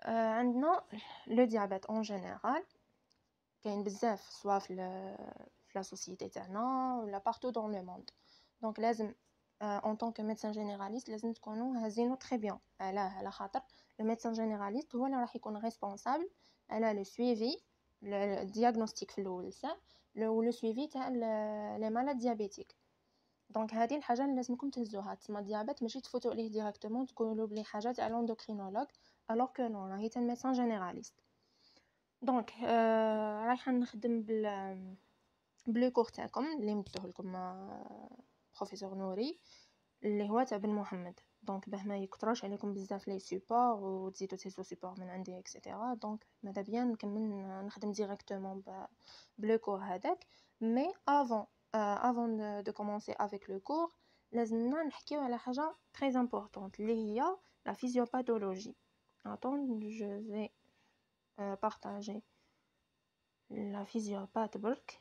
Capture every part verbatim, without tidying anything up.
آه، عندنا لو ديابيت اون جينيرال كاين بزاف سوا في في لا سوسيتي تاعنا ولا بارتو دون لو موند. دونك لازم اون طون كو ميدسان جينيراليست لازم تكونوا هازينو تري بيان. علاه؟ على خاطر لو ميدسان جينيراليست هو اللي راح يكون ريسبونسابل على لو سويفي الدياغنوستيك في الاول تاع لو لو سويفي تاع لي مالاد ديابيتيك. دونك هذه الحاجه اللي لازمكم تهزوها. تسمى ديابيت ماشي تفوتوا عليه ديريكتومون تقولوا بلي حاجه تاع الاندوكرينولوج الوغ كو نو راهي تاع ميدسان جينيراليست. دونك آه رايحه نخدم بال بلو كور تاعكم اللي مدوه لكم بروفيسور نوري اللي هو تاع بن محمد. دونك باه ما يكثرش عليكم بزاف لي سيبور وتزيدوا تهزوا سيبور من عندي اكسيتيرا. دونك ماذا بيا نكمل نخدم ديريكتومون بلو كور هذاك. مي افون افون دو كومونسي افيك لو كور لازمنا نحكيو على حاجه تري امبورطونط اللي هي لا فيزيوباثولوجي. attends je vais euh, partager la physiopathe برك.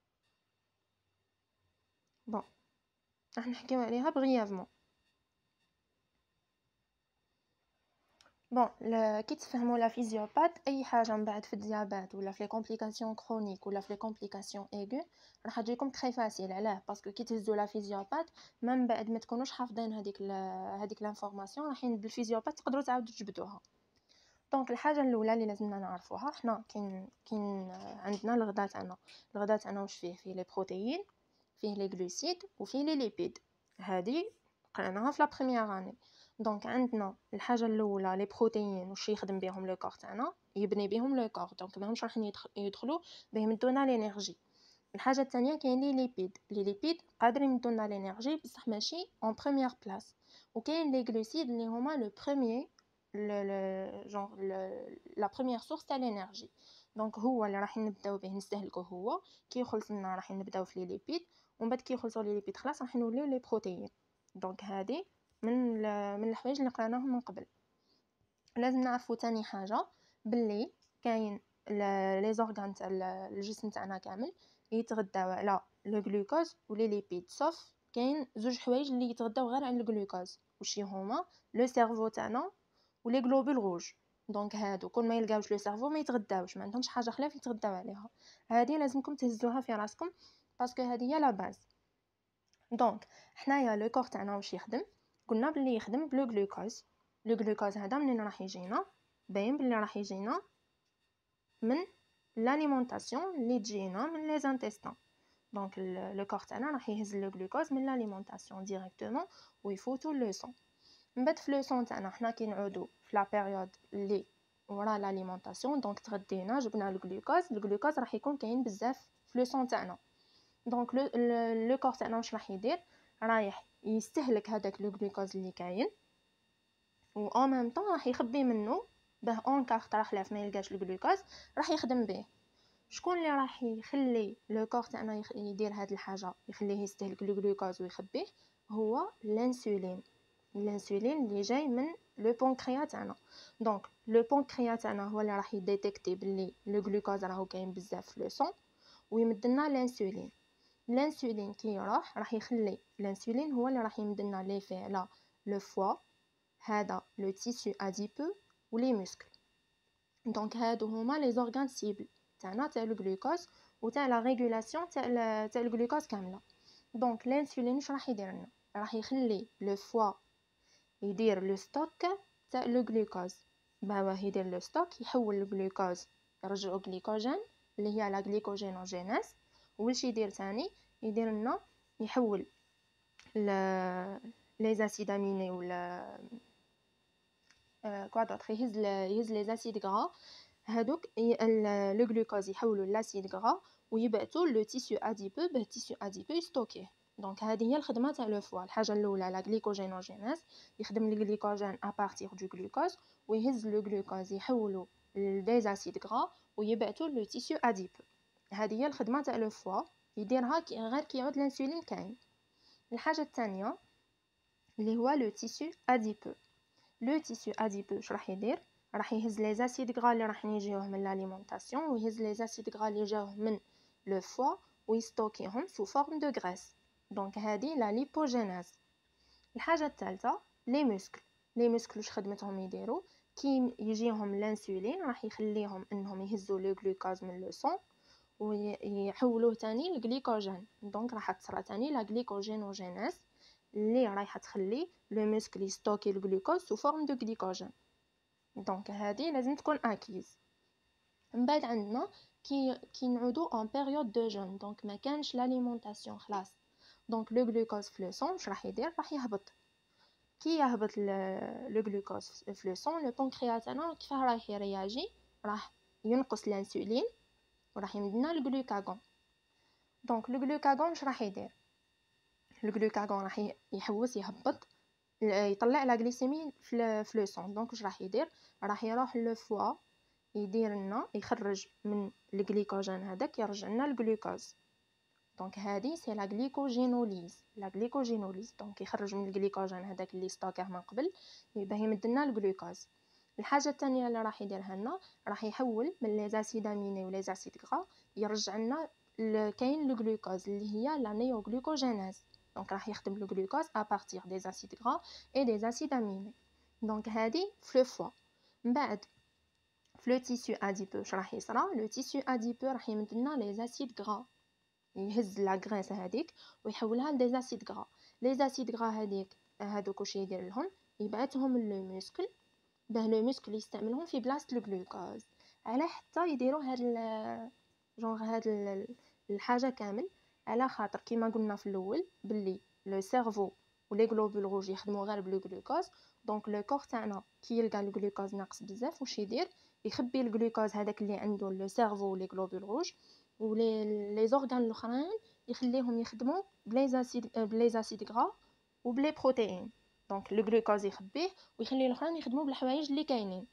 بون راح نحكيو عليها بغيافمون. بون كي تفهموا لا فيزيوباث اي حاجه من بعد في الديابات ولا في لي كومبليكاسيون كرونيك ولا في لي كومبليكاسيون ايغو راح تجيكم تري فاسيل. علاه؟ باسكو كي تهزوا لا فيزيوباث من بعد ما تكونوش حافظين هذيك هذيك لانفورماسيون راحين بالفيزيوباث تقدروا تعاودوا تجبدوها. دونك الحاجه الاولى اللي لازمنا نعرفوها حنا كاين كاين عندنا الغداء تاعنا. الغداء تاعنا واش فيه؟ فيه لي بروتيين، فيه لي غلوسيد، وفيه لي ليبيد. هذه قراناها في لا بروميير اني. دونك عندنا الحاجه الاولى لي بروتيين واش يخدم بهم لو كور تاعنا، يبني بهم لو كور. دونك ماهمش راح يدخلوا بهم يدونا لينيرجي. الحاجه الثانيه كاين لي ليبيد. لي ليبيد قادرين يدونا لينيرجي بصح ماشي اون بروميير بلاص. وكاين لي غلوسيد اللي هما لو بروميير le, le genre le, la première source تاع l'énergie. دونك هو اللي راح نبداو به نستهلكوه. هو كي يخلص لنا راح نبداو في لي ليبيد ومن بعد كي يخلصوا لي ليبيد خلاص راح نوليو لي بروتيين. دونك هذه من من الحوايج اللي قراناهم من قبل. لازم نعرفوا تاني حاجه باللي كاين لي زورغان تاع الجسم تاعنا كامل يتغداو على لو غلوكوز ولي ليبيد. صوف كاين زوج حوايج اللي يتغداو غير على الغلوكوز. وشي هما؟ لو سيرفو تاعنا ولي غلوبول روج. دونك هادو كل ما يلقاوش لو سيرفو ما يتغداوش، ما عندهمش حاجه خلاف يتغداو عليها. هذه لازمكم تهزوها في راسكم باسكو هذه هي لا باز. دونك حنايا لو كور تاعنا واش يخدم؟ قلنا بلي يخدم بلو غلوكوز. لو غلوكوز هذا منين راح يجينا؟ باين بلي راح يجينا من لاليمونطاسيون اللي تجينا من لي زانتيستان. دونك لو كور تاعنا راح يهز لو غلوكوز من لاليمونطاسيون ديريكتومون ويفوتو لو سون. من بعد في لو سون تاعنا حنا كي نعودو في لا بيريود اللي ورا لاليمونطاسيون. دونك تغدينا جبنا الغلوكوز. الغلوكوز راح يكون كاين بزاف في لو سون تاعنا. دونك لو لو كور تاعنا واش راح يدير؟ رايح يستهلك هذاك لو غلوكوز اللي كاين و ان ميم طون راح يخبي منه باه اون كار طرا خلاف ما يلقاش الغلوكوز راح يخدم به. شكون اللي راح يخلي لو كور تاعنا يدير هاد الحاجه يخليه يستهلك الغلوكوز ويخبيه؟ هو الانسولين. الانسولين اللي جاي من لو بانكرياس تاعنا. دونك لو بانكرياس تاعنا هو اللي راح يديتيكتي بلي لو غلوكوز راهو كاين بزاف في لو سون ويمدلنا الانسولين. الانسولين كي يروح راح يخلي الانسولين هو اللي راح يمدلنا لي في على لو فوا هذا لو تيسو اديبو ولي مسكل. دونك هادو هما لي زورغان سيبل تاعنا تاع لو غلوكوز وتاع لا ريغولاسيون تاع تاع الغلوكوز كامله. دونك الانسولين واش راح يدير لنا؟ راح يخلي لو فوا يدير لو ستوك تاع لو غلوكوز. باه يدير لو ستوك يحول الغلوكوز يرجعو غليكوجين اللي هي لا غليكوجينوجينيز. واش يدير ثاني؟ يدير لنا يحول لي زاسيد اميني ولا كوا دوطخ يهز يهز لي زاسيد غرا هادوك لو غلوكوز يحولوا لاسيد غرا ويبعثوا لو تيسو اديبو باه تيسو اديبو يستوكيه. دونك هذه هي الخدمه تاع لو فوا. الحاجه الاولى لا غليكوجينوجينيز يخدم الغليكوجين ا بارتير دو غلوكوز ويهز لو غلوكوز يحولوا لي زاسيد غرا ويبعثوا لو تيسو اديبو. هذه هي الخدمه تاع لو فوا يديرها غير كي يعود الانسولين كاين. الحاجه الثانيه اللي هو لو تيسو اديبو. لو تيسو اديبو واش راح يدير؟ راح يهز لي زاسيد غرا اللي راح يجيوه من لاليمونطاسيون ويهز لي زاسيد غرا اللي جاوه من لو فوا ويستوكيهم سو فورم دو غريس. دونك هذه لا ليبوجينيز. الحاجه الثالثه لي مسكل. لي مسكل واش خدمتهم يديروا؟ كي يجيهم الانسولين راح يخليهم انهم يهزوا لو غلوكوز من لو سون ويحولوه تاني لغليكوجين. دونك راح تصرى تاني لا غليكوجينوجينيز اللي راح تخلي لو موسكل يستوكي الغلوكوز سو فورم دو غليكوجين. دونك هذه لازم تكون اكيز. من بعد عندنا كي كي نعودو اون بيريود دو جون، دونك ما كانش لاليمونطاسيون خلاص، دونك لو غلوكوز في لو سون واش راح يدير؟ راح يهبط. كي يهبط لو غلوكوز في لو سون، لو بانكرياس تاعنا كيفاه راح يرياجي؟ راح ينقص الانسولين وراح يمدنا الجلوكاغون. دونك لو غلوكاغون واش راح يدير؟ لو غلوكاغون راح يحوس يهبط يطلع لا غليسيمي في لو سون. دونك واش راح يدير؟ راح يروح لو فوا يدير لنا يخرج من الجليكوجين هذاك يرجع لنا الجلوكوز. دونك هذه سي لا غليكوجينوليز. لا غليكوجينوليز دونك يخرج من الجليكوجين هذاك اللي ستوكاه من قبل باه يمد لنا الجلوكوز. الحاجه الثانيه اللي راح يديرها لنا راح يحول من لي زاسيد اميني ولي زاسيد غرا يرجع لنا كاين لو غلوكوز اللي هي لا نيوغلوكوجيناز. دونك راح يخدم لو غلوكوز ا بارتير دي زاسيد غرا اي دي زاسيد اميني. دونك هذه في لو فوا. من بعد في لو تيسيو اديبو واش راح يصرى؟ لو تيسيو اديبو راح يمد لنا لي زاسيد غرا، يهز لا غريس هذيك ويحولها لدي زاسيد غرا. لي زاسيد غرا هذيك هذوك واش يدير لهم؟ يبعثهم للو موسكل باه لو موسكل يستعملهم في بلاصه لو غلوكوز. على حتى يديروا هاد جونغ هاد الحاجه كامل على خاطر كيما قلنا في الاول باللي لو سيرفو ولي غلوبول روج يخدموا غير بلو غلوكوز. دونك لو كور تاعنا كي يلقى الغلوكوز ناقص بزاف واش يدير؟ يخبي الغلوكوز هذاك اللي عنده لو سيرفو ولي غلوبول روج ولي لي زورغان الاخرين يخليهم يخدموا بلي زاسيد بلي زاسيد غرا وبلي بروتيين. دونك لو غلوكوز يخبيه ويخلي الاخرين يخدموا بالحوايج اللي كاينين.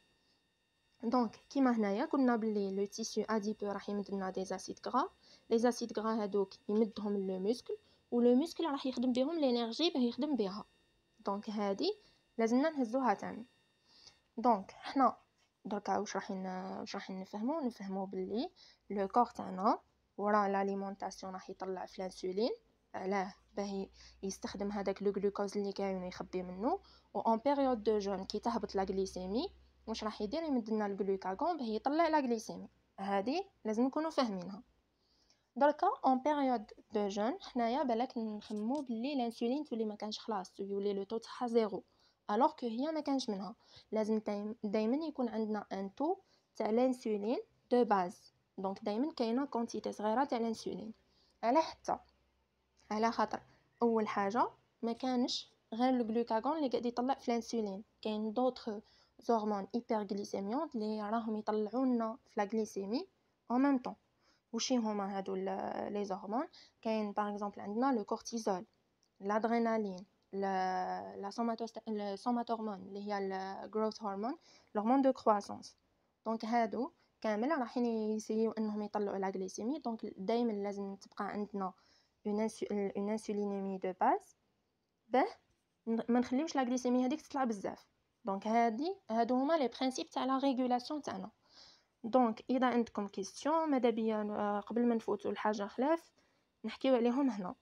دونك كيما هنايا قلنا بلي لو تيسيو اديبو راح يمد لنا دي زاسيد غرا، لي زاسيد غرا هذوك يمدهم لو موسكل ولو موسكل راح يخدم بهم لينيرجي باه يخدم بها. دونك هذه لازمنا نهزوها تاني. دونك حنا دركا واش راح واش راح نفهموا نفهموا باللي لو كور تاعنا ورا لاليمونطاسيون راح يطلع في الانسولين علاه باه يستخدم هذاك لو غلوكوز اللي كاين ويخبي منه. و اون بيريود دو جون كي تهبط لا غليسيمي واش راح يدير؟ يمد لنا الجلوكاغون باه يطلع لا غليسيمي. هذه لازم نكونوا فاهمينها. دركا اون بيريود دو جون حنايا بالك نخمو باللي الانسولين تولي ما كانش خلاص يولي لو طو تاعها زيرو الوغ كو هي ما كانش منها. لازم دائما يكون عندنا ان طو تاع الانسولين دو باز. دونك دائما كاينه كونتيتي صغيره تاع الانسولين. على حتى على خاطر اول حاجه ما كانش غير الجلوكاغون اللي قاعد يطلع في الانسولين، كاين دوطخ هرمون هايبرغليسيميون اللي راهم يطلعوا لنا في لا غليسيمي ان ميم طون. وشي هما هادو لي هرمون؟ كاين باغ اكزومبل عندنا لو كورتيزول، الادرينالين، لا لا سوماتورمون اللي هي الجروث هرمون، الهرمون دو كرواسونس. دونك هادو كامل راح يسيو انهم يطلعوا لا غليسيمي. دونك دائما لازم تبقى عندنا اون انسولينيمي دو باز باه ما نخليوش لا غليسيمي هذيك تطلع بزاف. دونك هادي هادو هما لي برينسيپ تاع لا ريغولاسيون تاعنا. دونك اذا عندكم كيسيون ماذا بيا قبل ما نفوتوا لحاجه خلاف نحكيو عليهم هنا.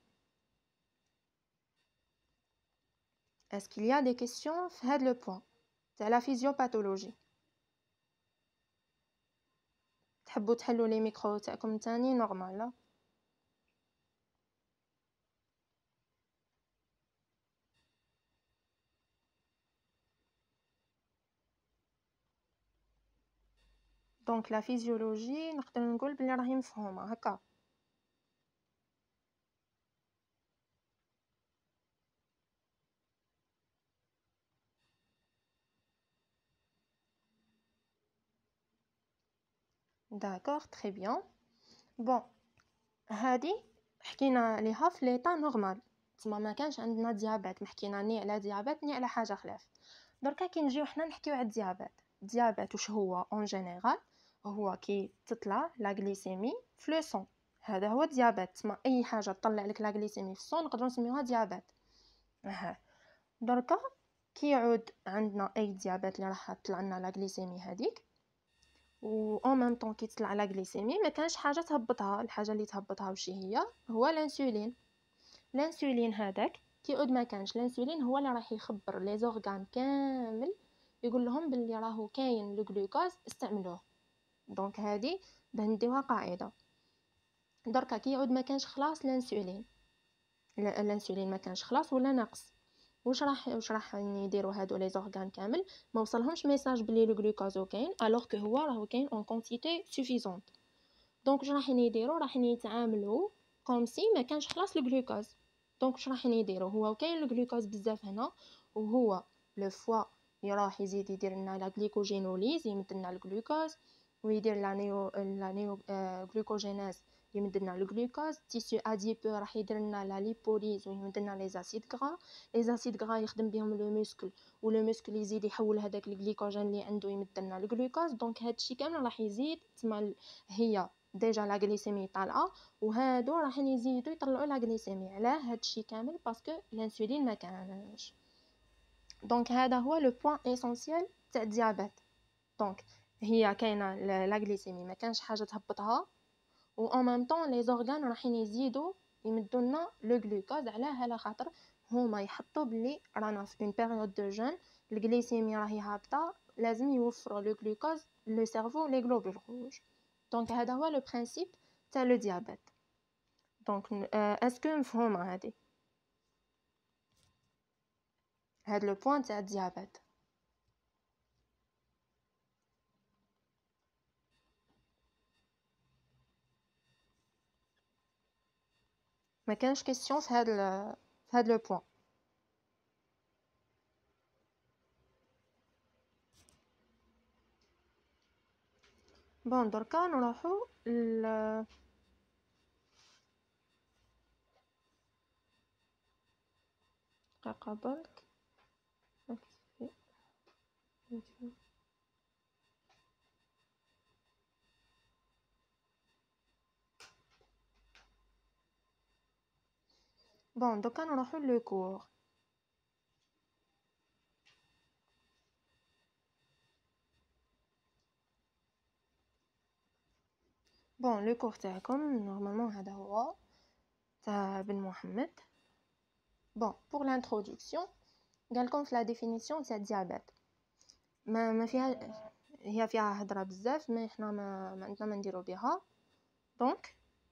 est-ce qu'il y a des questions في هذا لو بوين تاع لا فيزيوباثولوجي؟ تحبوا تحلوا لي ميكرو تاعكم تاني نورمال لا؟ دونك لا فيزيولوجي نقدر نقول بلي راهي مفهومه هكا. داكوغ تري بيان. بون هادي حكينا عليها في ليطا نورمال، تما ما كانش عندنا ديابات، ما حكينا ني على ديابات ني على حاجه خلاف. دركا كي نجيو حنا نحكيو على الديابات، الديابات واش هو اون جينيرال؟ هو كي تطلع لا غليسيمي في لو سون، هذا هو الديابات. تما اي حاجه تطلع لك لا غليسيمي في السون نقدروا نسميوها ديابات. اها دركا كي يعود عندنا اي ديابات اللي راح تطلع لنا لا غليسيمي هذيك و اون ميم طون كي تطلع لا غليسيمي ما كانش حاجه تهبطها. الحاجه اللي تهبطها وش هي؟ هو الانسولين. الانسولين هذاك كي يعود ما كانش الانسولين هو اللي راح يخبر لي زورغان كامل يقول لهم باللي راهو كاين لو جلوكوز استعملوه. دونك هذه باه نديوها قاعده. دركا كي يعود ما كانش خلاص الانسولين، الانسولين ما كانش خلاص ولا ناقص، واش راح واش راح يديروا هادو لي زورغان كامل؟ ما وصلهمش ميساج بلي لو جلوكوز كاين الوغ كو هو راهو كاين اون كونتيتي سوفيزونت. دونك واش راح يديروا؟ راح يتعاملوا كوم سي ما كانش خلاص لو جلوكوز. دونك واش راح يديروا؟ هو كاين لو جلوكوز بزاف هنا، وهو لو فوا يروح يزيد يدير لنا لا غليكوجينوليز يمد لنا الجلوكوز، ويدير لا نيو لا نيو آه غلوكوجيناز يمد لنا الجلوكوز. تيسيو اديبو راح يدير لنا لا ليبوليز ويمد لنا لي زاسيد غرا. لي زاسيد غرا يخدم بهم لو موسكل، ولو موسكل يزيد يحول هذاك الجليكوجين اللي عنده يمد لنا الجلوكوز. دونك هادشي كامل راح يزيد تما هي ديجا لا غليسيمي طالعه، وهادو راح يزيدوا يطلعوا لا غليسيمي. علاه هادشي كامل؟ باسكو الانسولين ما كانش. دونك هذا هو لو بوين اسونسيال تاع الديابيت. دونك هي كاينه لا غليسيمي ما كانش حاجه تهبطها، و en même temps les organes راحين يزيدوا يمدوا لنا لو غلوكوز. علاه؟ على خاطر هما يحطوا بلي رانا في اون بيريود دو جون الغليسيمي راهي هابطه، لازم يوفروا لو غلوكوز لو سيرفو لي غلوبول روج. دونك هذا هو لو برينسيپ تاع لو ديابيت. دونك اسكو مفهومه هذه هاد لو بوين تاع الديابيت؟ ما كانش كيسيون في هاد ال... في هاد لو بوين. بون دركا نروحو ل دقيقة برك. بون دوكا نروحو لو كور. بون لو كور تاعكم نورمالمون هذا هو تاع بن محمد. بون بور لانتروداكسيون قالكم في لا ديفينيسيون تاع الديابيت ما ما فيها، هي فيها هضره بزاف ما احنا ما, ما عندنا ما نديرو بها. دونك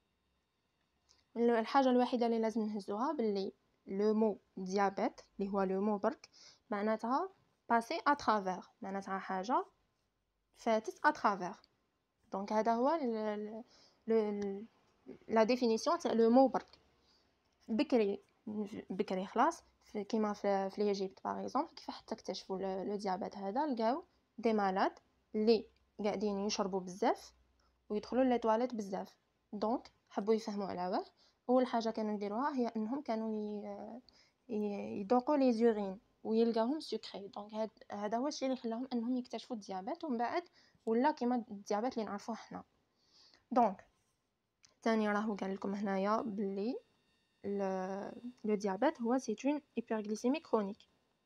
الحاجه الوحيده اللي لازم نهزوها باللي لو مو ديابيت اللي هو لو مو برك معناتها باسي ا ترافير، معناتها حاجه فاتت ا ترافير. دونك هذا هو ل لا ديفينيسيون تاع لو مو برك. بكري بكري خلاص كيما في في ليجيبت باغ اكزومبل كيف حتى اكتشفوا لو ديابيت هذا، لقاو دي مالاد اللي قاعدين يشربوا بزاف ويدخلوا لي تواليت بزاف. دونك حبوا يفهموا على واه. اول حاجه كانوا يديروها هي انهم كانوا يذوقوا لي زورين ويلقاهم سكري. دونك هذا هو الشيء اللي خلاهم انهم يكتشفوا الديابيت، ومن بعد ولا كيما الديابيت اللي نعرفوه حنا. دونك ثاني راهو قال لكم هنايا باللي لو ديابيت هو سي اون هايبرغليسيمي كرونيك.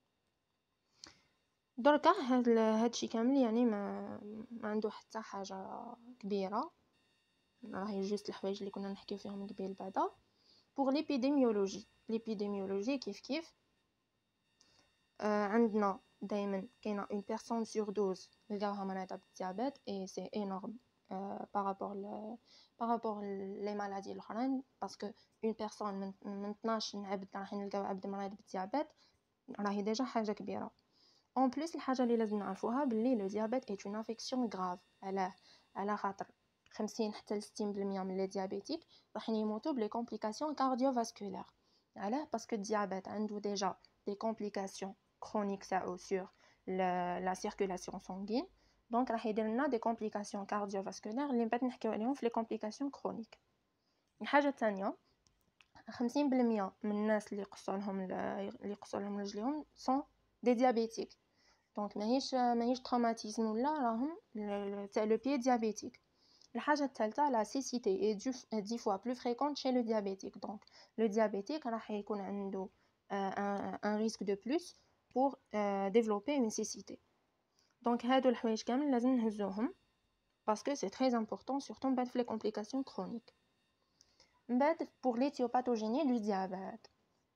دركا هاد هادشي كامل يعني ما ما عنده حتى حاجه كبيره، راهي جوست الحوايج اللي كنا نحكيو فيهم قبيل. بعدا بوغ ليبيديميولوجي، ليبيديميولوجي كيف كيف آه عندنا دائما كاينه اون بيرسون سور دوز لقاوها مريضه بالديابيت اي سي انورم بارابور ل بارابور لي مالادي الاخرين، باسكو اون بيرسون من من اثناش عبد راح نلقاو عبد مريض بالديابيت راهي ديجا حاجه كبيره. اون بليس الحاجه اللي لازم نعرفوها باللي لو ديابيت اي اون انفيكسيون غراف. علاه؟ على خاطر خمسين حتى ل ستين بالمية من لي ديابيتيك راح يموتوا بلي كومبليكاسيون كارديوفاسكولير. علاه؟ باسكو الديابيت عنده ديجا دي كومبليكاسيون كرونيك تاعو سور لا سيركولاسيون سانغين. دونك راح يدير لنا دي كومبليكاسيون كارديوفاسكولير اللي بعد نحكيو عليهم في لي كومبليكاسيون كرونيك. الحاجه الثانيه خمسين بالمية من الناس اللي يقصوا لهم اللي يقصوا لهم رجليهم سون دي ديابيتيك. دونك ماهيش ماهيش تروماتيزم ولا راهم تاع لو بيي ديابيتيك. الحاجه الثالثه لا سيسيتي اي دix fois plus fréquente chez le diabétique. donc le diabétique راح يكون عنده un un risque de plus pour euh, développer une cécité. donc هادو الحوايج كامل لازم نهزوهم باسكو سي تري امبورطون surtout بعد في لي كومبليكاسيون كرونيك. من بعد pour l'éthiopathogénie du diabète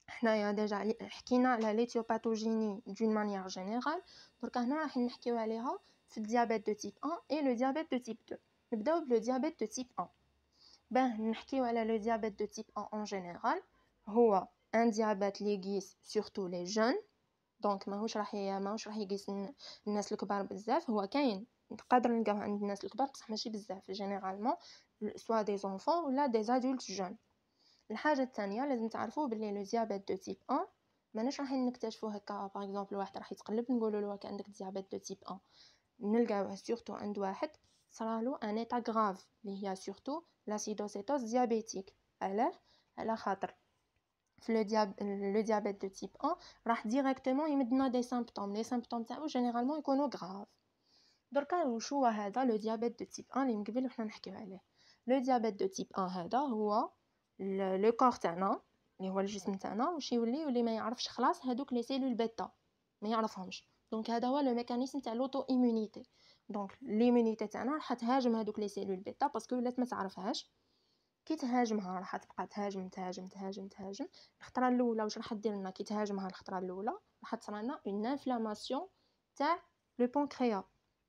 حنايا ديجا حكينا على ليتيوباثوجيني دون مانيير جينيرال. درك هنا راح نحكيو عليها في الديابيت دو تيب واحد اي لو ديابيت دو تيب اثنين. نبداو بلو ديابيت دو تيب واحد. باه نحكيو على لو ديابيت دو تيب واحد en général هو ان ديابيت لي يقيس سورتو لي جون. دونك ماهوش راح ماهوش راح يقيس الناس الكبار بزاف. هو كاين نقدر نلقاوه عند الناس الكبار بصح ماشي بزاف جينيرالمون سوا دي زونفون ولا دي ادولت جون. الحاجه الثانيه لازم تعرفوا باللي لو ديابيت دو تيب واحد ماناش راح نكتشفوه هكا. باغ اكزومبل واحد راح يتقلب نقولوا له راك عندك ديابيت دو تيب واحد نلقاوه سورتو عند واحد صرالو ان ايتا غراف اللي هي سورتو لاسيدوسيتوز ديابيتيك. علاه؟ على خاطر في لو دياب لو ديابيت دو تيب واحد راح ديريكتومون يمدنا دي سيمبتوم. لي سيمبتوم تاعو جينيرالمون يكونوا غراف. دركا واش هو هذا لو ديابيت دو تيب واحد اللي من قبل وحنا نحكيو عليه؟ لو ديابيت دو تيب واحد هذا هو لو كور تاعنا اللي هو الجسم تاعنا واش يولي يولي ما يعرفش خلاص هذوك لي سيلول بيتا ما يعرفهمش. دونك هذا هو لو ميكانيزم تاع لوتو ايمونيتي. دونك ليمونيتي تاعنا راح تهاجم هذوك لي سيلول بيتا باسكو ولات ما تعرفهاش. كي تهاجمها راح تبقى تهاجم تهاجم تهاجم تهاجم. الخطره الاولى واش راح دير لنا كي تهاجمها الخطره الاولى راح تصرى لنا اون انفلاماسيون تاع لو بانكرياس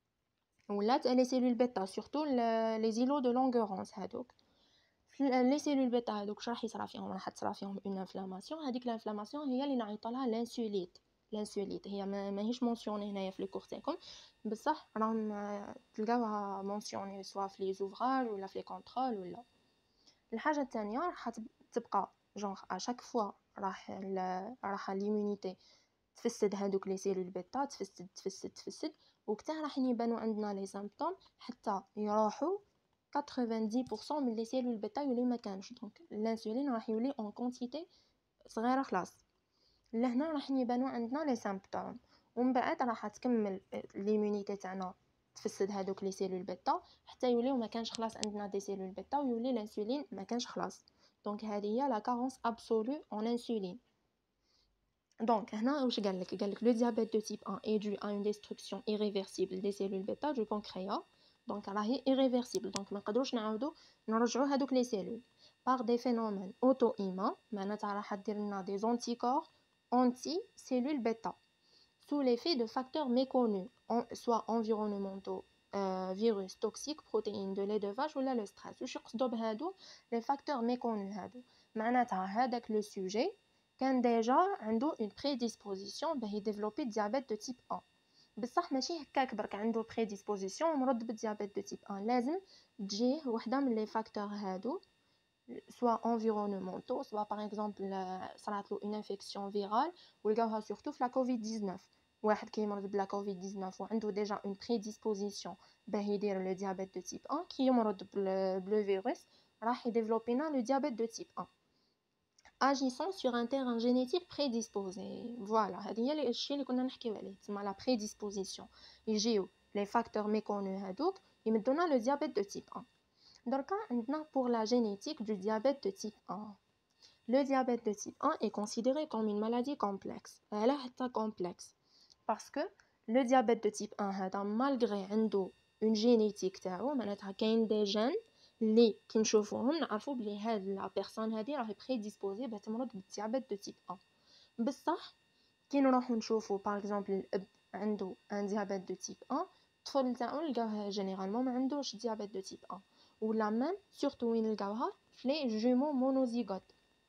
ولا تاع لي سيلول بيتا سورتو لي زيلو دو لونغورونس. هذوك لي سيلول بيتا هذوك واش راح يصرى فيهم؟ راح تصرى فيهم اون انفلاماسيون. هذيك الانفلاماسيون هي اللي نعيطوا لها لانسوليت. لانسوليت هي ما ماهيش مونسيوني هنايا في لو كور تاعكم بصح راهم تلقاوها مونسيوني سوا في لي زوفراج ولا في لي كونترول ولا. الحاجه الثانيه راح تبقى جونغ ا شاك فوا راح راح ليمونيتي تفسد هذوك لي سيلول بيتا تفسد تفسد تفسد وقتها راح يبانوا عندنا لي سيمبتوم حتى يروحوا ثمانين بالمية من لي سيلول بيتا يولي ما كانش. دونك الانسولين راح يولي اون كونتيتي صغيره خلاص. لهنا راح يبانوا عندنا لي سيمبتوم ومن بعد راح تكمل ليمونيتي تاعنا تفسد هذوك لي سيلول بيتا حتى يوليو ما كانش خلاص عندنا دي سيلول بيتا ويولي الانسولين ما كانش خلاص. دونك هذه هي لا كارونس ابسولو اون انسولين. دونك هنا واش قال لك؟ قال لك لو ديابيت دو تيب واحد est dû à une destruction irréversible des cellules bêta du pancréas. دونك راهي irréversible دونك ما نقدروش نعاودو نرجعو هذوك لي سيلول par des phénomènes auto-immuns. معناتها راح دير لنا دي زونتيكور anti cellules bêta sous l'effet de facteurs méconnus soit environnementaux euh, virus toxiques protéines de lait de vache ou là le stress. واش يقصدوا بهادو les facteurs méconnus؟ هادو معناتها هذاك لو سوجي كان ديجا عنده اون بريديسبوزيسيون باه يديفلوبي ديابيت دو تيب واحد بصح ماشي هكاك برك عنده بريديسبوزيسيون ومرض بالديابيت دو تيب واحد. لازم تجيه وحده من لي فاكتور هادو soit environnementaux soit par exemple صرات له une infection virale ولقاوها surtout في la covid dix-neuf. واحد كيمرض بلا covid dix-neuf وعنده déjà une prédisposition باه يدير le diabète de type un كي يمرض بلو فيروس راح يديفلوبي لنا le diabète de type un agissant sur un terrain génétique prédisposé. Voilà, هذه هي الشيء اللي كنا نحكيو عليه تسمى la prédisposition. يجيو les facteurs méconnus هذوك يمدونا le diabète de type un. دركا عندنا pour la génétique du diabète de type un. Le diabète de type un est considéré comme une maladie complexe. Elle est complexe parce que le diabète de type un هذا malgré عنده une génétique تاعو معناتها كاين des gènes اللي كي نشوفوهم نعرفوا بلي هاد لا بيرسون هادي راهي بريديسبوزي باه تمرض بالديابيت دو تيب واحد. بصح كي نروحو نشوفو باغ اكزومبل الاب عنده ان ديابيت دو تيب واحد الطفل تاعو نلقاوه جينيرالمون ما عندوش ديابيت دو تيب واحد ولا ميم سورتو وين نلقاوها في لي جومو مونوزيغوت.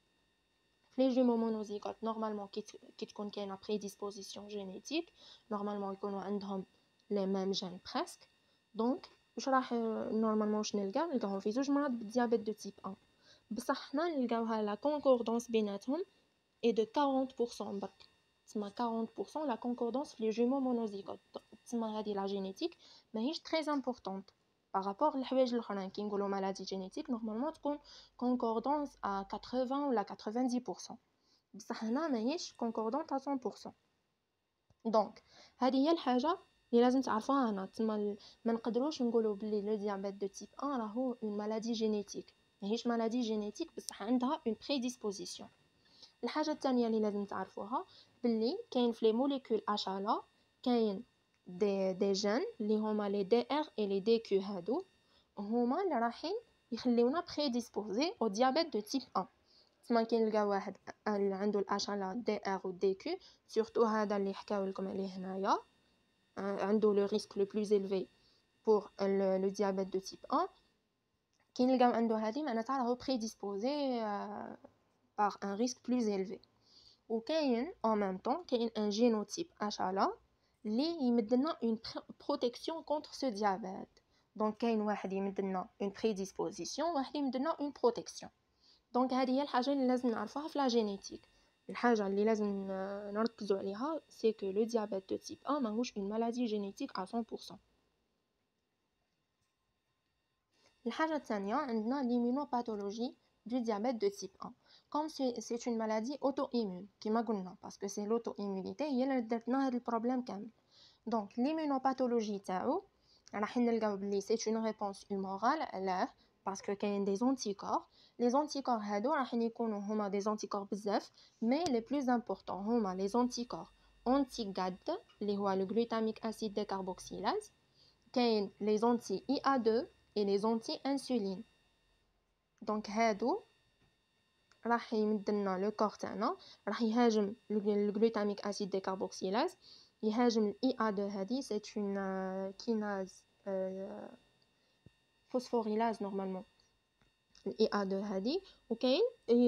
في لي جومو مونوزيغوت نورمالمون كي كي تكون كاينه بريديسبوزيسيون جينيتيك نورمالمون يكونوا عندهم لي ميم جين بريسك. دونك واش راح نورمالمون واش نلقى نلقاهم في زوج مرض بالديابيت دو تيب واحد بصح حنا نلقاوها لا كونكوردونس بيناتهم اي دو أربعين بالمية برك. تسمى أربعين بالمية لا كونكوردونس في لي جومو مونوزيغوت. تسمى هذه لا جينيتيك ماهيش تري امبورطونط بارابور للحوايج الاخرين. كي نقولوا مالادي جينيتيك نورمالمون تكون كونكوردونس ا ثمانين ولا تسعين بالمية بصح هنا ماهيش كونكوردونت ا مية بالمية. دونك هذه هي الحاجه اللي لازم تعرفوها هنا. تما ما نقدروش نقولوا بلي لو ديابيت دو تيب واحد راهو اون مالادي جينيتيك. ماهيش مالادي جينيتيك بصح عندها اون بريديسبوزيسيون. الحاجه الثانيه اللي لازم تعرفوها بلي كاين في لي موليكول اش ال كاين دي دي جين اللي هما لي دي ار اي لي دي كيو هادو هما اللي رايحين يخليونا بريديسبوزي او ديابيت دو تيب واحد. تما كيلقى واحد اللي عنده الاشالا دي ار و دي كيو سورتو هذا اللي حكاو لكم عليه هنايا عنده لو ريسك لو بلوز élevé pour le, le diabète de type un كي نلقاو عنده هذه معناتها راهو prédisposé euh, par un risque plus élevé وكاين en même temps كاين un génotype H L A اللي يمدلنا une protection contre ce diabète donc كاين واحد يمدلنا une prédisposition واحد يمدلنا une protection donc هذه هي الحاجه اللي لازم نعرفوها في لا جينيتيك الحاجه اللي لازم نركزوا عليها c'est que le diabète de type un ماهوش une maladie génétique à cent pour cent. الحاجه الثانيه عندنا l'immunopathologie du diabète de type un comme c'est une maladie auto-immune كما قلنا parce que c'est l'auto-immunité هي اللي درت لنا هذا البروبليم كامل donc l'immunopathologie تاعو راح نلقاو بلي c'est une réponse humorale علاه parce que كاين des anticorps les anticorps هادو راح يكونوا هما des anticorps بزاف mais les plus importants هما les anticorps anti-G A D اللي هو le glutamic acide décarboxylase كاين les anti-I A deux et les anti-insuline donc هادو راح يمدلنا لو كور تاعنا راح يهاجم الجلوتاميك اسيد ديكاربوكسيلاز يهاجم الاي ا deux هذه سي اون كيناز فوسفوريلاز نورمالمون الاي ا deux هذه وكاين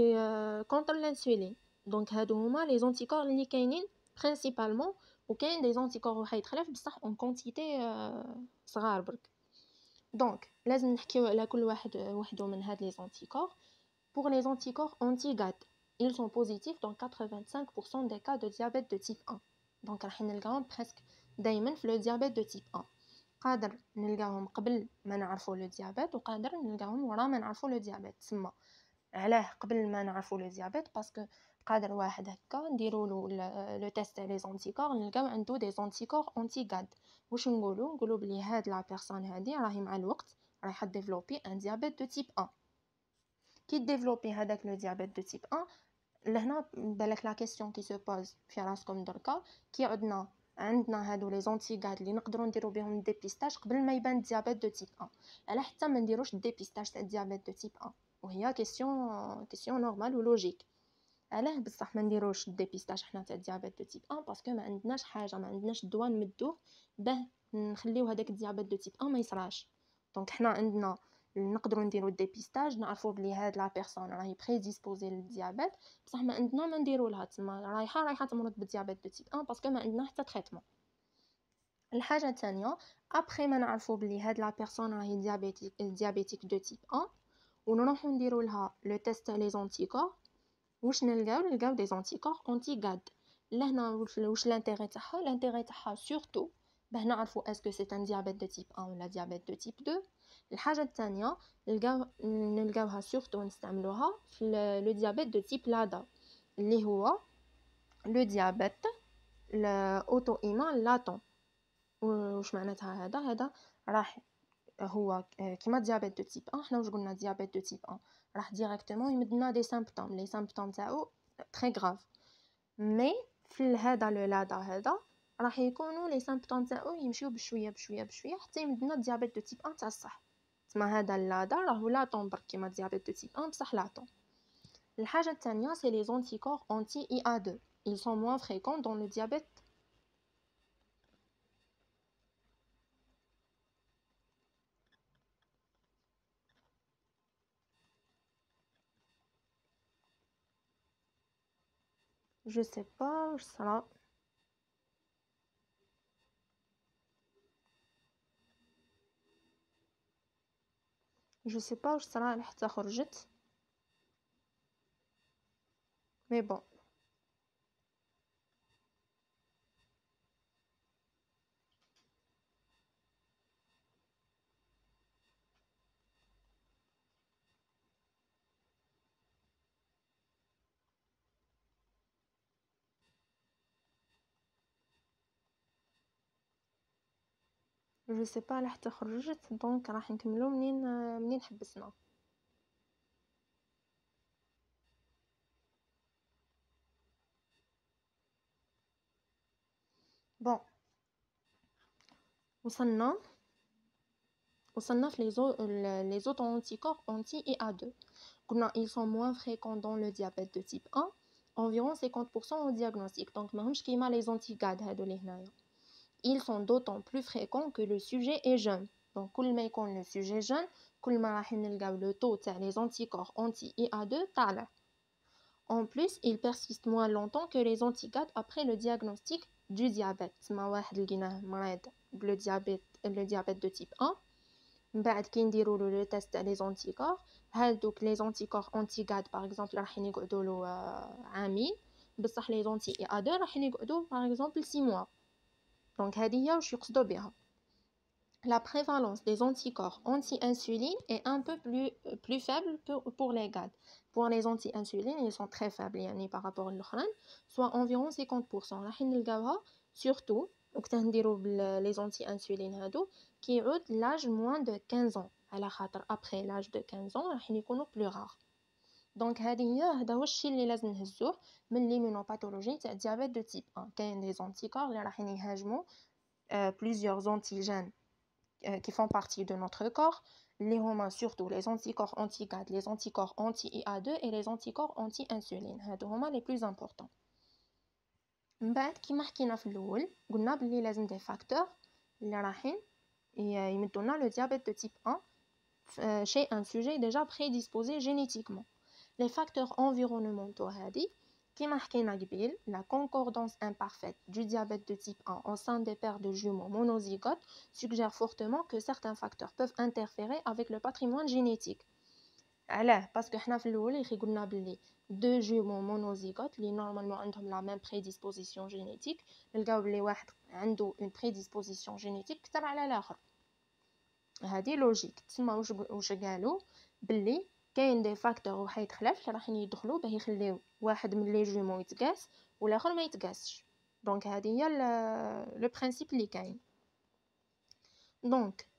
كونتر الانسولين دونك هادو هما لي زونتيكور اللي كاينين برينسيبالمون وكاين دي زونتيكور واحد خلاف بصح اون كونتيتي صغار برك دونك لازم نحكيو على كل واحد وحده من هاد لي زونتيكور. Pour les anticorps anti-G A D, ils sont positifs dans quatre-vingt-cinq pour cent des cas de diabète de type un. Donc راح نلقاهم presque دايما في le diabète de type un. قادر نلقاهم قبل ما نعرفوا le diabète وقادر نلقاهم ورا ما نعرفوا le diabète. تسمى علاه قبل ما نعرفوا le diabète parce que قادر واحد هكا نديروا له le test les anticorps نلقاو عنده des anticorps anti-G A D. واش نقولوا نقولوا بلي هاد لا بيرسون هذه راهي مع الوقت رايحه ديفلوبي un diabète de type un. Qui développe هذاك le diabète de type un لهنا بالك لا كيسيون كي سو بوز في راسكم دركا كي عندنا عندنا هادو لي زونتيغاد اللي نقدروا نديروا بهم الديبيستاج قبل ما يبان الديابيت دو تيب واحد على حتى ما نديروش الديبيستاج تاع الديابيت دو تيب واحد وهي كيسيون كيسيون نورمال ولوجيك علاه بصح ما نديروش الديبيستاج حنا تاع الديابيت دو تيب واحد باسكو ما عندناش حاجه ما عندناش دواء نمدوه باه نخليو هذاك الديابيت دو تيب واحد ما يصراش دونك حنا عندنا نقدروا نديروا الديبيستاج نعرفوا بلي هاد لا بيرسون راهي بريديسبوزي للديابيت بصح ما عندنا ما نديروا لها تما رايحه رايحه تمرض بالديابيت دو تيب واحد باسكو ما عندنا حتى تريتمون. الحاجه الثانيه ابري ما نعرفوا بلي هاد لا بيرسون راهي ديابيتيك ديابيتيك دو تيب واحد ونروحوا نديروا لها لو تيست تاع لي زونتيكور واش نلقاو نلقاو دي زونتيكور انتي غاد لهنا واش لانتيغي تاعها لانتيغي تاعها سورتو باه نعرفوا اسكو سي ان ديابيت دو تيب واحد ولا ديابيت دو تيب اثنين. الحاجه الثانيه نلقاو نلقاوها سورتو نستعملوها في لو ديابيت دو تيب لادا اللي هو لو ديابيت الاوتو ايمون لاتون. واش معناتها هذا هذا راح هو كيما ديابيت دو تيب واحد حنا واش قلنا ديابيت دو تيب واحد راح ديريكتومون يمدنا دي سيمبتوم لي سيمبتوم تاعو تري غراف مي في هذا لو لادا هذا راح يكونوا لي سيمبتوم تاعو يمشيو بشويه بشويه بشويه حتى يمدنا ديابيت دو تيب واحد تاع الصح تما هذا اللادا راهو لاطون برك كيما ديابيت دو تيب واحد بصح لاطون. الحاجه الثانيه سي لي زونتيكور انتي اي ا deux ils sont moins fréquents dans le diabète. Je sais pas ça. Je sais pas واش صرا حتى خرجت mais bon. je sais pas حتى خرجت دونك راح نكملوا منين منين حبسنا. بون وصلنا وصلنا في les au- les auto-anticorps anti-I A deux. قلنا ils sont moins fréquents dans le diabète de type un, environ cinquante pour cent au diagnostic. Donc ماهمش كيما les anti-GAD هادو اللي هنايا. Ils sont d'autant plus fréquents que le sujet est jeune. Donc كل ما يكون le sujet jeune, كل ما راح نلقاو le taux تاع les anticorps anti-I A deux طالع. En plus, ils persistent moins longtemps que les anti-GAD après le diagnostic du diabète. تسمى واحد لقيناه مريض le diabète le diabète de type un. من بعد كي نديرولو لو تيست تاع لي زونتيكور هادوك لي زونتيكور انتي غاد باغ اكزومبل راح يقعدولو عامين بصح لي زونتي اي ا دو راح يقعدو باغ اكزومبل ستة موا. دونك هذه هي واش يقصدوا بها. La prévalence des anticorps anti-insuline est un peu plus, plus faible pour, pour les GAD. Pour les anti-insuline, ils sont très faibles يعني par rapport aux autres, soit environ cinquante pour cent. راح نلقاوها surtout وقت نديرو les anti-insuline هادو كيعود l'âge moins de quinze ans. على خاطر après l'âge de quinze ans راح يكونوا plus rares. دونك هذه هي هذا هو الشيء اللي لازم نهزوه من l'immunopathologie تاع diabète de type un. كاين des anticorps اللي راح يهاجموا plusieurs antigènes qui font partie de notre corps, les hommes surtout les anticorps anti-GAD, les anticorps anti-I A deux et les anticorps anti-insuline. هادو هما les plus importants. من بعد كيما حكينا في الاول قلنا بلي لازم دي فاكتور اللي راحين يمدونا لو diabète de type un chez un sujet déjà prédisposé génétiquement. Les facteurs environnementaux هادي كيما حكينا قبيل la concordance imparfaite du diabète de type un au sein des paires de jumeaux monozygotes suggère fortement que certains facteurs peuvent interférer avec le patrimoine génétique. علاه باسكو حنا في الاول اللي قلنا بلي deux jumeaux monozygotes اللي نورمالمون عندهم la même prédisposition génétique نلقاو بلي واحد عنده une prédisposition génétique كتر على الاخر. هذه لوجيك. تسمى واش واش قالوا بلي كاين دي فاكتور وحيد خلاف راح يدخلوا باه يخليو واحد من لي جومو يتقاس والاخر ما يتقاسش. دونك هذه هي لو برينسيپ اللي كاين. دونك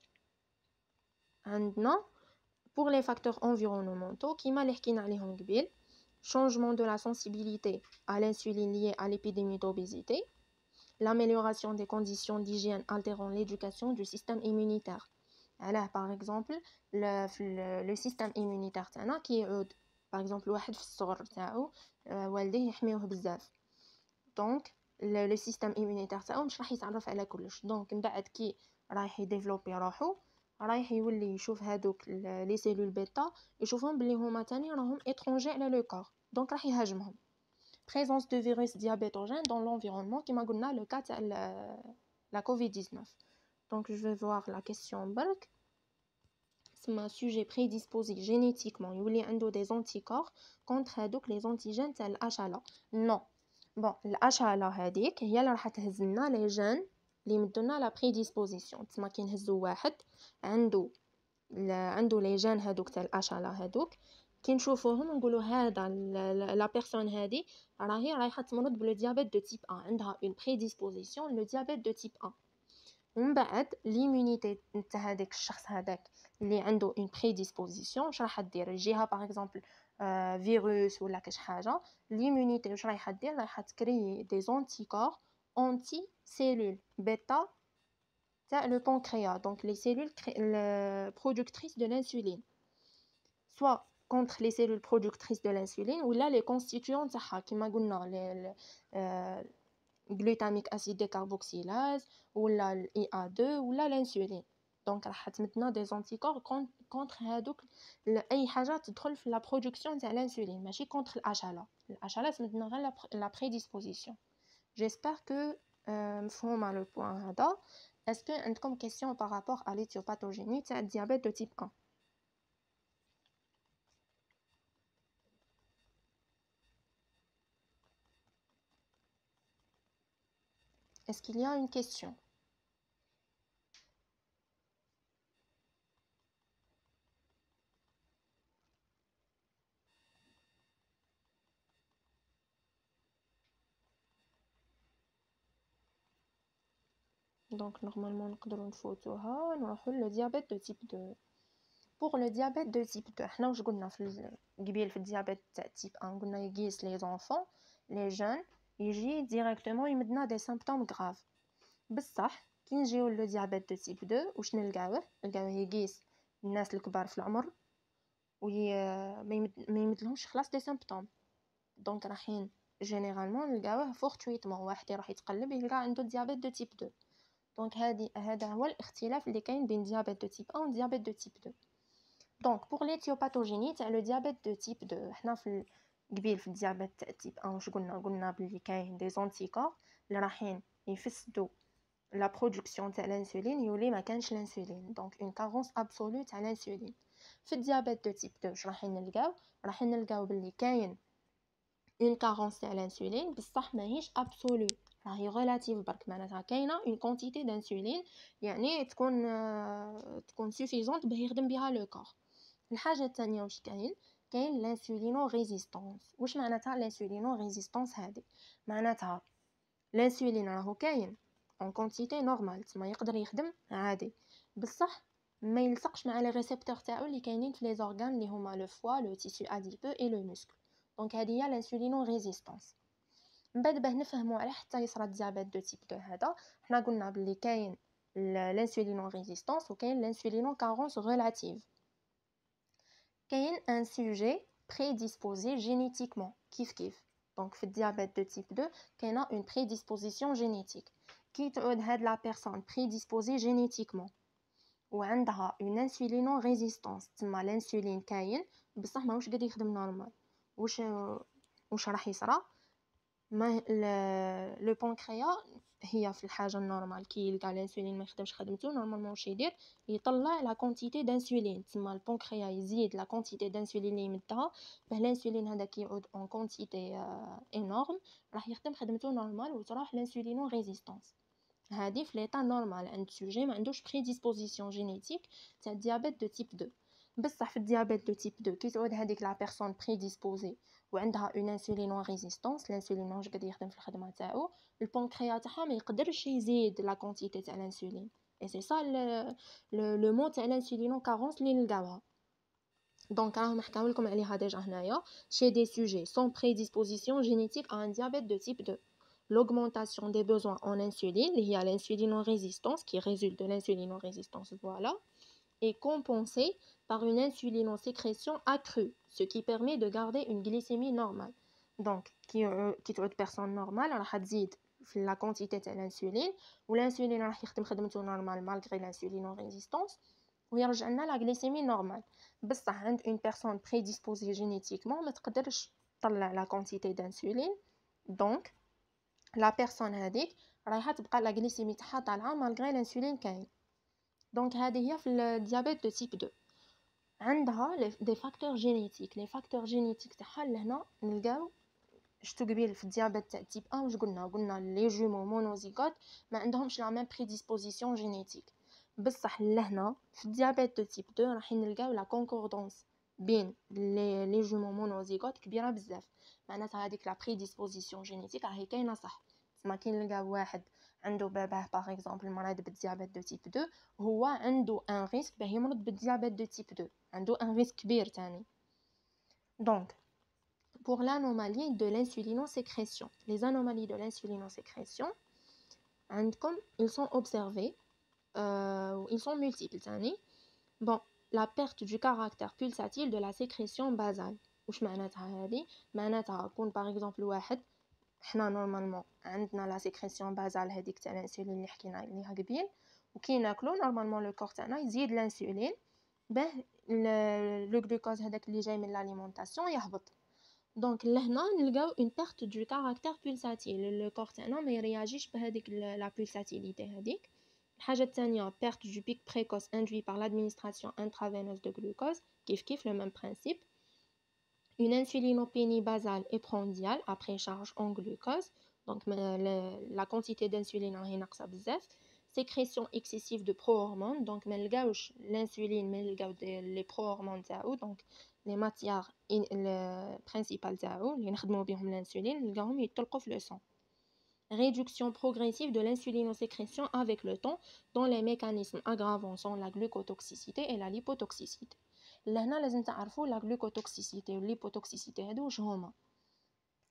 عندنا pour les facteurs environnementaux كيما اللي حكينا عليهم قبيل changement de la sensibilité à l'insuline liée à l'épidémie d'obésité, l'amélioration des conditions d'hygiène altérant l'éducation du système immunitaire. علاه par exemple le, le, le système immunitaire تاعنا كيعود par exemple واحد في الصغر تاعو والديه يحميوه بزاف دونك le, le système immunitaire تاعو مش راح يتعرف على كلش. دونك من بعد كي رايح يديفلوبي روحو رايح يولي يشوف هادوك لي سيلول بيتا يشوفهم بلي هما تاني راهم étrangers على لو كور دونك راح يهاجمهم. présence de virus diabétogène dans l'environnement كيما قلنا le cas تاع la covid dix-neuf. Donc je vais voir la question برك. C'est un sujet prédisposé génétiquement يولي عنده des anticorps contre هادوك les antigènes تاع الاتش ال إيه. non bon الاتش ال إيه هذيك هي اللي راح تهز لنا لي جين اللي يمدونا لا بريديسبوزيسيون. تسمى كي نهزو واحد عنده عنده لي جين هادوك تاع الاتش ال إيه هادوك كي نشوفوهم نقولوا هذا لا بيرسون هذه راهي رايحه تمرض بلو ديابيت دو تيب واحد عندها اون بريديسبوزيسيون لو ديابيت دو تيب واحد. ومن بعد ليمونيتي نتاع هذاك الشخص هذاك اللي عنده اون بريديسبوزيسيون واش راح دير جيها باغ اكزومبل فيروس ولا كاش حاجه ليمونيتي واش رايحه دير رايحه تكري دي زونتيكور انتي سيلول بيتا تاع لو بانكرياس دونك لي سيلول productrices de l'insuline soit contre les cellules productrices de l'insuline ou là les constituants تاعها كيما قلنا les glutamic acide décarboxylase ou là l'I A deux ou là l'insuline. donc راح تمدنا des anticorps contre هادوك اي حاجه تدخل في la production تاع l'insuline ماشي contre الاتش ال إيه. الاتش ال إيه تمدنا غير la prédisposition. j'espère que مفهومه le point هذا. est-ce que عندكم question par rapport à l'éthiopathogénie تاع diabète de type un? Est-ce qu'il y a une question? Donc normalement نقدروا نفوتوها نروحوا le diabète de type deux. pour le diabète de type deux حنا واش قلنا في قبيل في الديابيت تاع type un قلنا يقيس les enfants les jeunes يجي directement يمدنا des symptômes graves. بصح كي نجيو لو ديابيت دو تيب دو واش نلقاوه نلقاوه يقيس الناس الكبار في العمر وي ما يمد- ما يمدلهمش خلاص دي سيمبتوم. دونك راحين جينيرالمون نلقاوه فورتويتمون واحد يروح يتقلب يلقى عنده ديابيت دو تيب دو. دونك هادي هذا هو الاختلاف اللي كاين بين ديابيت دو تيب واحد و ديابيت دو تيب اثنين. دونك بور ليتيوباثوجيني تاع لو ديابيت دو تيب اثنين حنا في قبيل في الديابيت تاع تيب واحد واش قلنا قلنا بلي كاين دي زونتيكور اللي راحين يفسدوا لا برودكسيون تاع الانسولين يولي ما كانش الانسولين دونك اون كارونس ابسولو تاع الانسولين. في الديابيت دو تيب اثنين واش راحين نلقاو راحين نلقاو بلي كاين اون كارونس تاع الانسولين بصح ماهيش ابسولو راهي ريلاتيف برك معناتها كاينه اون كونتيتي دانسولين يعني تكون آه، تكون سوفيزونت باه يخدم بها لو كور. الحاجه الثانيه واش كاين كاين لانسولينو ريزيستانس. واش معناتها لانسولينو ريزيستانس هذه معناتها الانسولين راهو كاين اون كونتيتي نورمال تما يقدر يخدم عادي بصح ما يلصقش مع لي ريسبتور تاعو اللي كاينين في لي زورغان اللي هما لو فوا لو تيسو اديبو اي لو موسكل. دونك هذه هي لانسولينو ريزيستانس. من بعد باه نفهموا على حتى يصرى الديابيت دو تيب اثنين هذا حنا قلنا بلي كاين لانسولينو ريزيستانس وكاين لانسولينو كارونس ريلاتيف. كاين ان سوجي بريديسبوزي جينيتيكمون كيف كيف. دونك في الديابيت دو تيب اثنين كاينه اون بريديسبوزيسيون جينيتيك كي تعود هاد لا بيرسون بريديسبوزي جينيتيكمون وعندها اون انسولينو ريزيستانس تما الانسولين كاين بصح ماهوش قادر يخدم نورمال. واش واش راح يصرى ما لو بانكريا هي في الحاجه النورمال كي يلقى الانسولين ما يخدمش خدمته نورمالمون واش يدير يطلع لا كونتيتي دانسولين تما البانكريا يزيد لا كونتيتي دانسولين اللي يمدها باه الانسولين هذا كي يعود اون كونتيتي انورم راح يخدم خدمته نورمال وتروح الانسولينو ريزيستانس. هذه في ليطا نورمال عند سوجي ما عندوش بريديسبوزيسيون جينيتيك تاع ديابيت دو تيب اثنين. بصح في الديابيت دو تيب اثنين كي تعود هذيك لا بيرسون بريديسبوزي وعندها اون انسولينو ريزيستانس الانسولين ماهوش قادر يخدم في الخدمه تاعو البنكريا تاعها ما يقدرش يزيد لا كونتيتي تاع الانسولين اي سي سا لو مو تاع الانسولينو كارونس اللي نلقاوها. دونك راهم حكاو لكم عليها ديجا هنايا chez des sujets sans prédisposition génétique à un diabète de type deux. L'augmentation des besoins en insuline, il y a l'insulinorésistance qui résulte de l'insulinorésistance, voilà, est compensée par une insulinosécrétion accrue, ce qui permet de garder une glycémie normale. Donc, qui est une personne normale, راح تزيد في la quantité de l'insuline, ou l'insuline راح يخدم خدمته normal malgré l'insulinorésistance, ويرجع لنا la glycémie normale. بصح عند une personne prédisposée génétiquement ما تقدرش تطلع la quantité d'insuline, donc لا بيرسون هذيك رايحه تبقى لا غليسيمي تاعها طالعه مالغري الانسولين كاين. دونك هذه هي في الديابيت دو تيب اثنين عندها دي فاكتور جينيتيك. لي فاكتور جينيتيك تاعها لهنا نلقاو شتو قبيل في الديابيت تاع تيب واحد واش قلنا قلنا لي جومو مونوزيغوت ما عندهمش لا ميم بريديسبوزيسيون جينيتيك بصح لهنا في الديابيت دو تيب اثنين راح نلقاو لا كونكوردونس بين لي لي جومو مونوزيغوت كبيره بزاف معناتها هذيك لا بريديسبوزيسيون جينيتيك راهي كاينه صح. تسمى كي نلقاو واحد عنده باباه باغ اكزومبل مريض بالديابيت دو تيب اثنين هو عنده ان ريسك باه يمرض بالديابيت دو تيب اثنين عنده ان ريسك كبير تاني. دونك pour l'anomalie de l'insulinosécrétion, les anomalies de l'insulinosécrétion عندكم ils sont observés euh, ils sont multiples تاني. bon la perte du caractère pulsatile de la sécrétion basale واش معناتها هذه معناتها كون باغ اكزومبل واحد حنا نورمالمون عندنا لا سيكريسيون بازال هذيك تاع الانسولين اللي حكينا عليها قبيل وكي ناكلو نورمالمون لو كور تاعنا يزيد الانسولين باه لو غلوكوز هذاك اللي جاي من لاليمونطاسيون يهبط. دونك لهنا نلقاو اون بيرت دو كاركتير بولساتيل لو كور تاعنا ما يرياجيش بهذيك لا بولساتيليتي هذيك. الحاجه الثانيه بيرت دو بيك بريكوس اندوي بار لادمينستراسيون انترافينوس دو غلوكوز كيف كيف لو ميم برينسيپ. une insulinopénie basale et prandiale après charge en glucose donc la quantité d'insuline راهي ناقصه بزاف. sécrétion excessive de pro-hormones donc ما نلقاوش l'insuline ما نلقاو les pro-hormones تاعو donc les matières principales تاعو اللي نخدموا بهم الانسولين نلقاهم يطلقوا في le sang. réduction progressive de l'insulinosécrétion avec le temps dont les mécanismes aggravants sont la glucotoxicité et la lipotoxicité. لهنا لازم تعرفوا لا glucotoxicité و lipotoxicité هادو واش هما.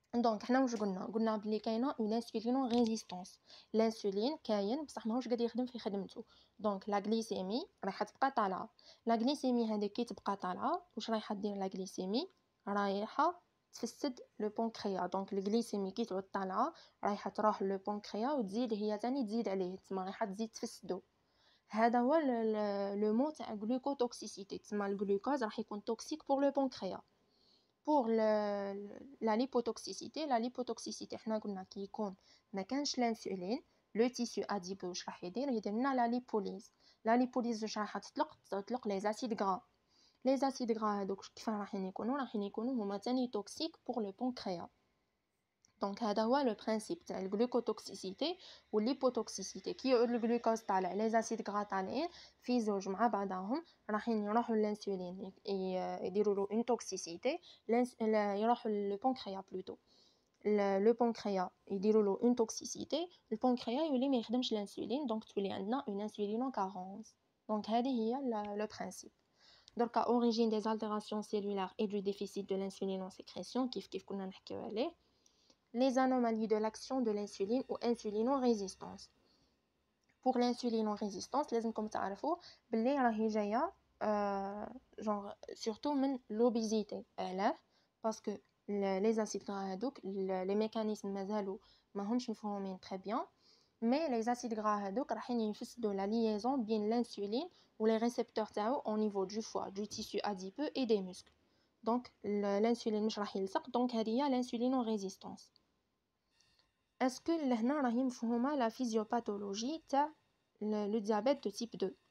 دونك حنا واش قلنا قلنا بلي كاينه اون انسولينو ريزيستانس. الانسولين كاين بصح ماهوش قادر يخدم في خدمته، دونك لا غليسيمي رايحه تبقى طالعه. لا غليسيمي هذيك كي تبقى طالعه واش رايحه دير لا غليسيمي؟ رايحه تفسد لو بونكريا. دونك الغليسيمي كي تعود طالعه رايحه تروح لو بونكريا وتزيد هي ثاني تزيد عليه، تما رايحه تزيد تفسدو. هذا هو لو مو تاع غلوكوتوكسيسيتي، تسمى الجلوكوز راح يكون توكسيك بور لو بونكريا. pour le, la lipotoxicité la lipotoxicité حنا قلنا كي يكون ما كانش الانسولين لو تيسيو اديبو واش راح يدير يدير لنا لا ليبوليز. لا ليبوليز واش راح تطلق تطلق لي زاسيد غرا. لي زاسيد غرا هذوك كيف راح يكونوا راح يكونوا هما ثاني توكسيك بور لو بونكريا. دونك هذا هو لو برينسيپ تاع الجلوكوتوكسيسيتي والليبوتوكسيسيتي. كي يعود الجلوكوز طالع لي زاسيد غرا طالعين في زوج مع بعضهم راحين يروحوا للانسولين يديروا له اون توكسيسيتي. يروحوا للبنكرياس بلوتو لو بنكرياس يديروا له اون توكسيسيتي. البنكرياس يولي ما يخدمش الانسولين دونك تولي عندنا اون انسولينو كارونس. دونك هذه هي لو برينسيپ. دركا اوريجين دي زالتيراسيون سيلولار اي دو ديفيسيت دو لانسولينو سيكريسيون كيف كيف كنا نحكيو عليه. les anomalies de l'action de l'insuline ou insulinorésistance. Pour l'insulinorésistance لازمكم تعرفوا باللي راهي جايه genre surtout من l'obésité. علاه؟ باسكو les acides gras هذوك les mécanismes مازالوا ماهمش مفهومين très bien. mais les acides gras هذوك راحين يفسدوا la liaison بين l'insuline ou les récepteurs تاعو au niveau du foie, du tissu adipeux et des muscles. donc l'insuline مش راح يلصق. donc هذه هي l'insulinorésistance. Est-ce que لهنا راهي مفهومه لا physiopathologie تاع le diabète de type deux?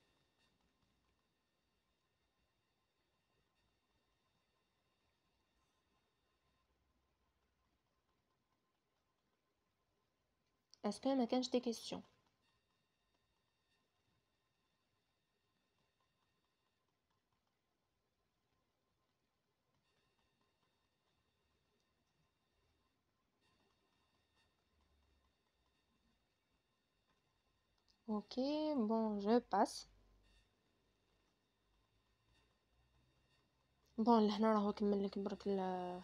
Est-ce que ما كانش des questions? Ok, bon, je passe. bon لهنا راهو كمل لك برك ال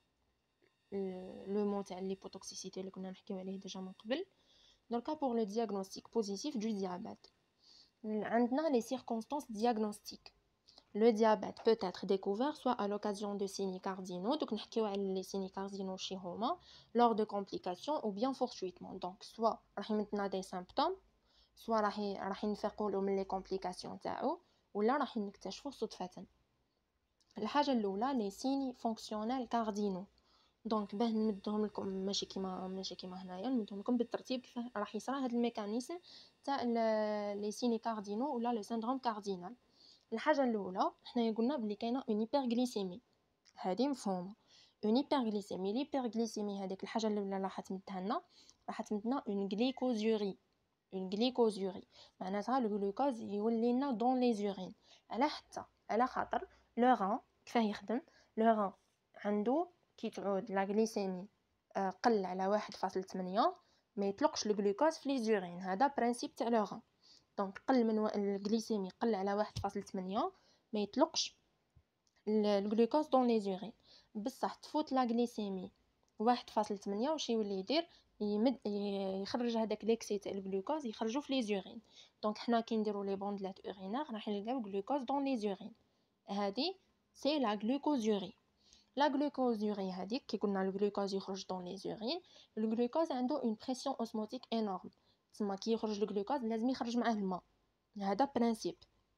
لو مو تاع ليبوتوكسيسيتي اللي كنا نحكيو عليه ديجا من قبل. دركا pour le diagnostic positif du diabète عندنا les circonstances diagnostiques. Le diabète peut être découvert soit à l'occasion de signes cardinaux, donc نحكيو على les signes cardinaux شي هما, lors de complications ou bien fortuitement. donc soit راح يمدنا des symptômes, soit راح راح نفيقوا له من les complications تاعو, ولا راح نكتشفوا صدفة. الحاجه الاولى لي سيني فونكسيونيل كاردينو. دونك باه نمدهم لكم ماشي كيما ماشي كيما هنايا نمدهم لكم بالترتيب كيف راح يصرى هذا الميكانيزم تاع لي سيني كاردينو ولا لو سيندروم كاردينال. الحاجه الاولى حنا قلنا بلي كاينه اون هيبرغليسيمي. هذه مفهومه اون هيبرغليسيمي. ليبرغليسيمي هذيك الحاجه الاولى راح تمدها لنا راح تمدنا اون غليكوزوري. اون غليكوزوري معناتها الجلوكوز يولي لنا دون لي زورين. على حتى على خاطر لو غان كيفاه يخدم. لو غان عنده كي تعود لا غليسيمي قل على واحد فاصلة ثمانية ما يطلقش الجلوكوز في لي زورين. هذا برينسيپ تاع لو غان. دونك قل من الجليسيمي قل على واحد فاصلة ثمانية ما يطلقش الجلوكوز دون لي زورين. بصح تفوت لا غليسيمي واحد فاصلة ثمانية واش يولي يدير يمد يخرج هذاك ليكسي تاع الجلوكوز يخرجوا في لي زورين. دونك حنا كي نديروا لي بوندلات اورينير راح نلقاو الجلوكوز دون لي زورين. هذه سي لا غلوكوزوري. لا غلوكوزوري هذيك كي قلنا الجلوكوز يخرج دون لي زورين. الجلوكوز عنده اون بريسيون اوزموتيك انورم. تسمى كي يخرج الجلوكوز لازم يخرج معاه الماء. هذا برينسيپ.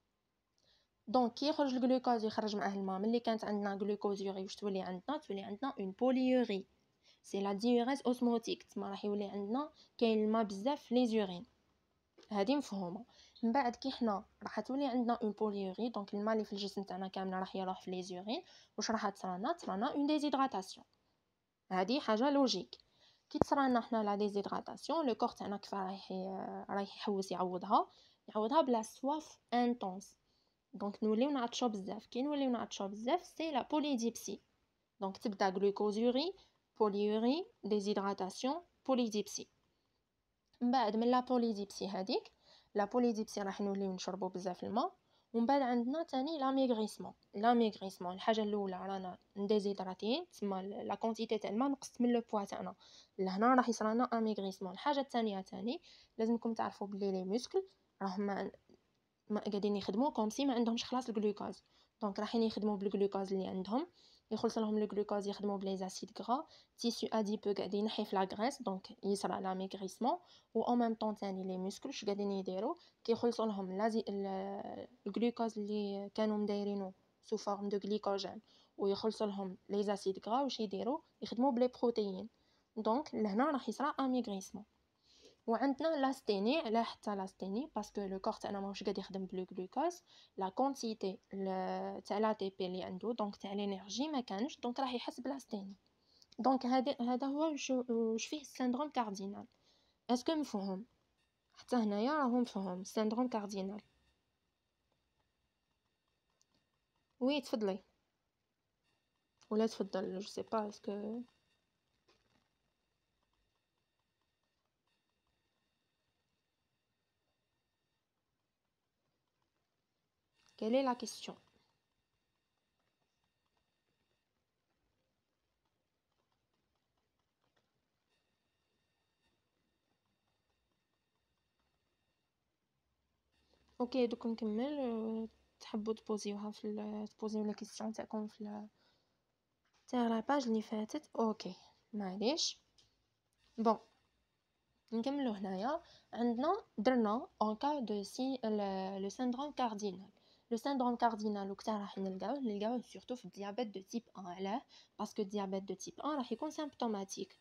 دونك كي يخرج الجلوكوز يخرج معاه الماء. ملي كانت عندنا غلوكوزوري واش تولي عندنا تولي عندنا اون بوليوري. سي لا ديوريز اوزموتيك. تسمى راح يولي عندنا كاين الماء بزاف في لي زورين. هذه مفهومه. من بعد كي حنا راح تولي عندنا اون بوليوري دونك الماء اللي في الجسم تاعنا كامل راح يروح في لي زورين. واش راح تصرانا تصرانا اون ديزيدراتاسيون. هذه حاجه لوجيك. كي تصرانا حنا لا ديزيدراتاسيون لو كور تاعنا كيف رايح رايح يحوس يعوضها يعوضها بلا سواف انتونس. دونك نوليو نعطشو بزاف. كي نوليو نعطشو بزاف سي لا بوليديبسي. دونك تبدا غلوكوزوري بوليوري ديزيدراتاسيون بوليديبسي. من بعد من لا بوليديبسي هذيك لا بوليديبسي راح نوليو نشربو بزاف الماء ومن بعد عندنا تاني لا ميغريسمون. لا ميغريسمون الحاجه الاولى رانا نديزيدراتين تما لا كونتيتي تاع الماء نقصت من لو بوا تاعنا، لهنا راح يصرى لنا اميغريسمون. الحاجه الثانيه تاني لازمكم تعرفوا بلي لي موسكل راهم ما ما قاعدين يخدموا كوم سي ما عندهمش خلاص الجلوكوز، دونك راحين يخدموا بالجلوكوز اللي عندهم، يخلص لهم الجلوكوز يخدموا بلي زاسيد غرا، تيسو اديبو قاعد ينحي في لا غريس، دونك يصرى لا ميغريسمون. و او ميم طون تاني لي موسكل واش قاعدين يديروا كيخلصوا لهم لازي الجلوكوز اللي كانوا مدايرينه سو فورم دو غليكوجين ويخلصوا لهم لي زاسيد غرا، واش يديروا يخدموا بلي بروتيين، دونك لهنا راح يصرى اميغريسمون. وعندنا لاستيني، على حتى لاستيني باسكو لو كور تاعنا ماهوش قاعد يخدم بلو جلوكوز، لا كونتيتي تاع لا تي بي اللي عنده دونك تاع لينيرجي ما كانش، دونك راح يحس بلاستيني. دونك هذا هذا هو واش فيه السندروم كاردينال. اسكو مفهوم؟ حتى هنايا راهو مفهوم السندروم كاردينال. وي تفضلي ولا تفضل جو سي با اسكو quelle est la question. اوكي دوك نكمل. تحبوا تبوزيوها في ال- تبوزيو لا كيسيون تاعكم في ال- تاع لا باج اللي فاتت. اوكي معليش. بون نكملو هنايا. عندنا درنا en cas de si le, le syndrome cardinal. Le syndrome cardinal وقتها راح نلقاوه نلقاوه surtout في الديابيت دو تيب واحد. علاه؟ باسكو الديابيت دو تيب واحد راح يكون سيمبتوماتيك،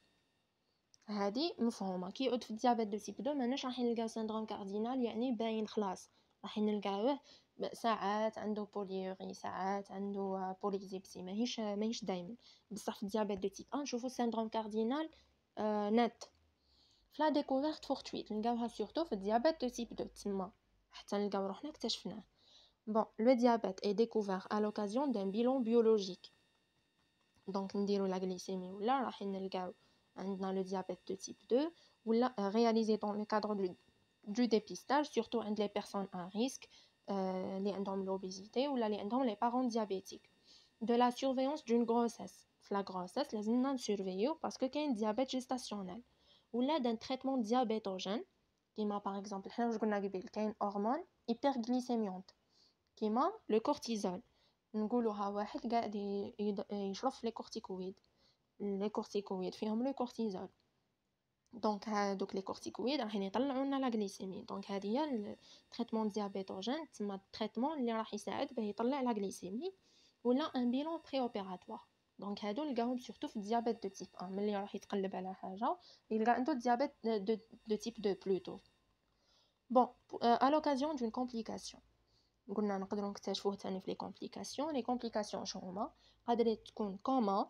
هادي مفهومه. كي يعود في الديابيت دو تيب اثنين ماناش راح نلقاو سيندروم كاردينال يعني باين خلاص، راح نلقاوه ساعات عنده بوليوري، ساعات عنده بوليزيبسي، ماهيش ماهيش دايما. بصح في الديابيت دو تيب واحد نشوفو سيندروم كاردينال آه نت. فلا ديكوفيرت فورتويت نلقاوها سورتو في الديابيت دو تيب اثنين تما حتى نلقاو روحنا اكتشفناه. Bon, le diabète est découvert à l'occasion d'un bilan biologique. Donc, نديرو la glycémie ولا راح نلقاو عندنا le diabète de type deux ولا réalisé dans le cadre du, du dépistage, surtout عند les personnes à risque, euh, اللي عندهم l'obésité ولا اللي عندهم les parents diabétiques. De la surveillance d'une grossesse. في la grossesse لازمنا نسورفيو باسكو كاين diabète gestationnel. ولا d'un traitement diabétogène كيما par exemple حنا واش قلنا قبل كاين هرمون hyperglycémiante كيما لو كورتيزول. نقولوها واحد قاعد يشرب لي كورتيكويد، لي كورتيكويد فيهم لو كورتيزول، دونك هادوك لي كورتيكويد راح يطلعوا لنا لا غليسيمي. دونك هذه هي التريتمون ديابيتوجين، تسمى التريتمون اللي راح يساعد باه يطلع لا غليسيمي. ولا ان بيلون بري اوبيراتوار، دونك هادو نلقاهم سورتو في الديابيت دو تيب واحد. ملي راح يتقلب على حاجه يلقى عنده ديابيت دو, دو تيب deux بلوتو. بون ا لوكازيون دون كومبليكاسيون قلنا نقدروا نكتشفوه ثاني في لي كومبليكاسيون. لي كومبليكاسيون شنو هما؟ قادره تكون كوما،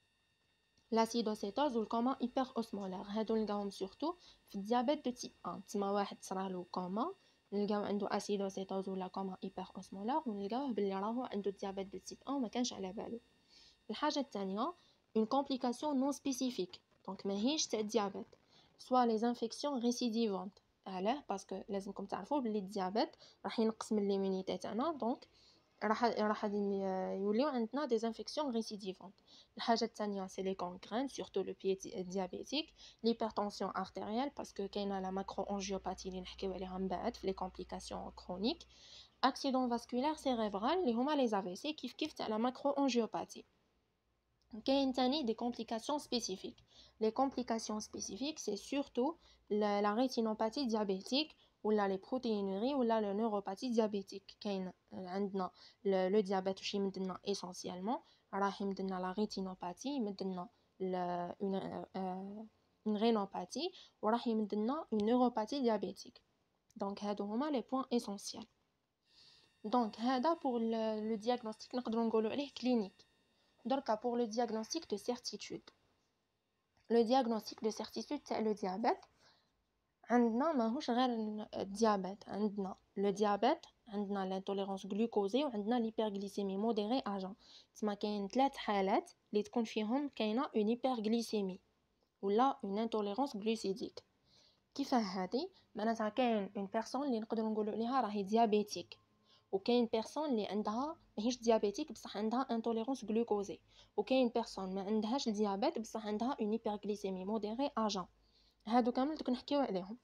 لاسيدوسيتوز والكوما هيبر اوسمولار. هادو نلقاهم سورتو في الديابيت دو تيب واحد. تسمى واحد صرالو كوما نلقاو عنده اسيدوسيتوز ولا كوما هيبر اوسمولار ونلقاوه باللي راهو عنده الديابيت دو تيب واحد وما كانش على بالو. الحاجه الثانيه اون كومبليكاسيون نون سبيسيفيك، دونك ماهيش تاع الديابيت، سوا لي انفيكسيون ريسيديفونت. علاه؟ باسكو لازمكم تعرفوا بلي الديابيت راح ينقص من ليمونيتي تاعنا، دونك راح راح يوليو عندنا دي انفيكسيون ريسيديفونت. الحاجه الثانيه سي لي كونغرين سورتو لو بيي ديابيتيك، ليبرتونسيون ارتيريال باسكو كاينه لا ماكرو انجيوباتي اللي نحكيو عليها من بعد في لي كومبليكاسيون كرونيك، اكسيدون فاسكولار سيريبرال اللي هما لي افي سي كيف كيف تاع لا ماكرو انجيوباتي. كاين تاني دي كومبليكاسيون سبيسيفيك. لي كومبليكاسيون سبيسيفيك سي سورتو لا ريتينوباثي ديابيتيك ولا لي بروتينوري ولا لو نيوروباثي ديابيتيك. كاين عندنا لو ديابيت واش يمدلنا اسونسيالمون راح يمدلنا لا ريتينوباثي، يمدلنا اون اون رينوباثي وراح يمدلنا اون نيوروباثي ديابيتيك. دونك هادو هما لي بوين اسونسيال. دونك هذا بور لو دياغنوستيك نقدروا نقولوا عليه كلينيك. دركا pour le diagnostic de certitude. Le diagnostic de certitude تاع le diabète عندنا ماهوش غير الديابيت، عندنا لو ديابيت، عندنا لانتوليرونس غلوكوزي وعندنا ليبرغليسيمي موديري اجون. تسمى كاين ثلاث حالات اللي تكون فيهم كاينه اون هيبرغليسيمي ولا اون انتوليرونس غلوسيديك. كيفاه هادي؟ معناتها كاين اون بيرسون اللي نقدروا نقولوا عليها راهي ديابيتيك وكاين بيرسون اللي عندها ماهيش ديابيتيك بصح عندها انتوليرونس غلوكوزي، وكاين بيرسون ما عندهاش الديابيت بصح عندها اون هايبرغليسيمي موديري اجان. هادو كامل دوك نحكيو عليهم.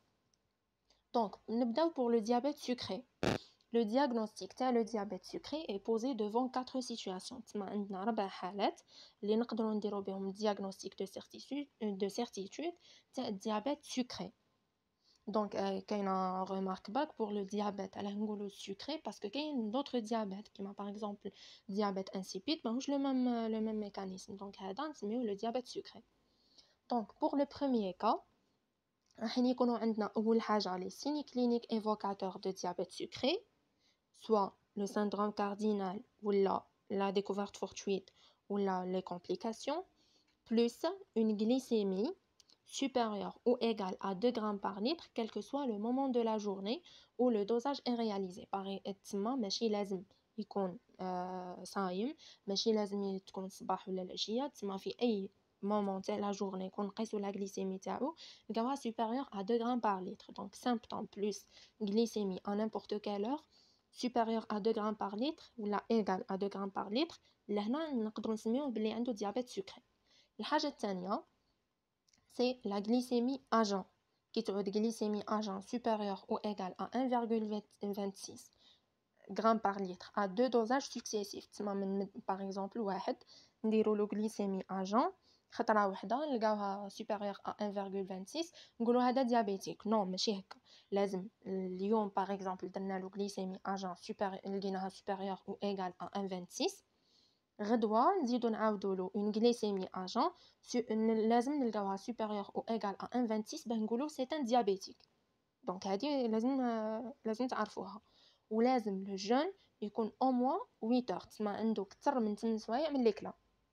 دونك نبداو pour le diabète sucré. Le diagnostic تاع le diabète sucré est posé devant quatre situations. تسمى عندنا أربع حالات اللي نقدروا نديرو بهم diagnostic de certitude de certitude تاع diabète sucré. Donc euh, كاينه remarque back pour le diabète علاه نقولوا sucré parce que كاين d'autres diabètes كيما par exemple diabète insipide ماهوش le même le même mécanisme. Donc هذا نسميوه le diabète sucré. Donc pour le premier cas راح يكونوا عندنا أول حاجة les signes cliniques évocateurs de diabète sucré, soit le syndrome cardinal ou la, la découverte fortuite ou la, les complications, plus une glycémie supérieure ou égale à deux grammes par litre, quel que soit le moment de la journée où le dosage est réalisé. Pareil, تسمى ماشي لازم يكون آه صايم، ماشي لازم تكون الصباح ولا العشية، تسمى في أي moment تاع la journée كون نقيسو la glycémie تاعو نلقاوها supérieure à deux grammes par litre. Donc symptôme plus glycémie à n'importe quelle heure supérieure à deux grammes par litre ولا égale à deux grammes par litre، لهنا نقدروا نسميوه بلي عنده diabète sucré. الحاجة الثانية c'est la glycémie agent qui تعود glycémie agent supérieure ou égale à un virgule vingt-six grammes par litre à deux dosages successifs. تسمى من par exemple واحد نديرو له glycémie agent خطره وحده نلقاوها supérieure à un virgule vingt-six نقولوا هذا ديابيتيك. نو ماشي هكا، لازم اليوم par exemple درنا له glycémie agent supérieure لقيناها supérieure ou égale à un virgule vingt-six، غدوة نزيدو نعاودو له une glycémie agent لازم نلقاوها supérieure ou égale à un virgule vingt-six باه نقولو c'est un diabétique. دونك هذه لازم لازم تعرفوها. ولازم لو جون يكون au moins huit heures، تسمى عنده كتر من ثمانية سوايع من الكلا.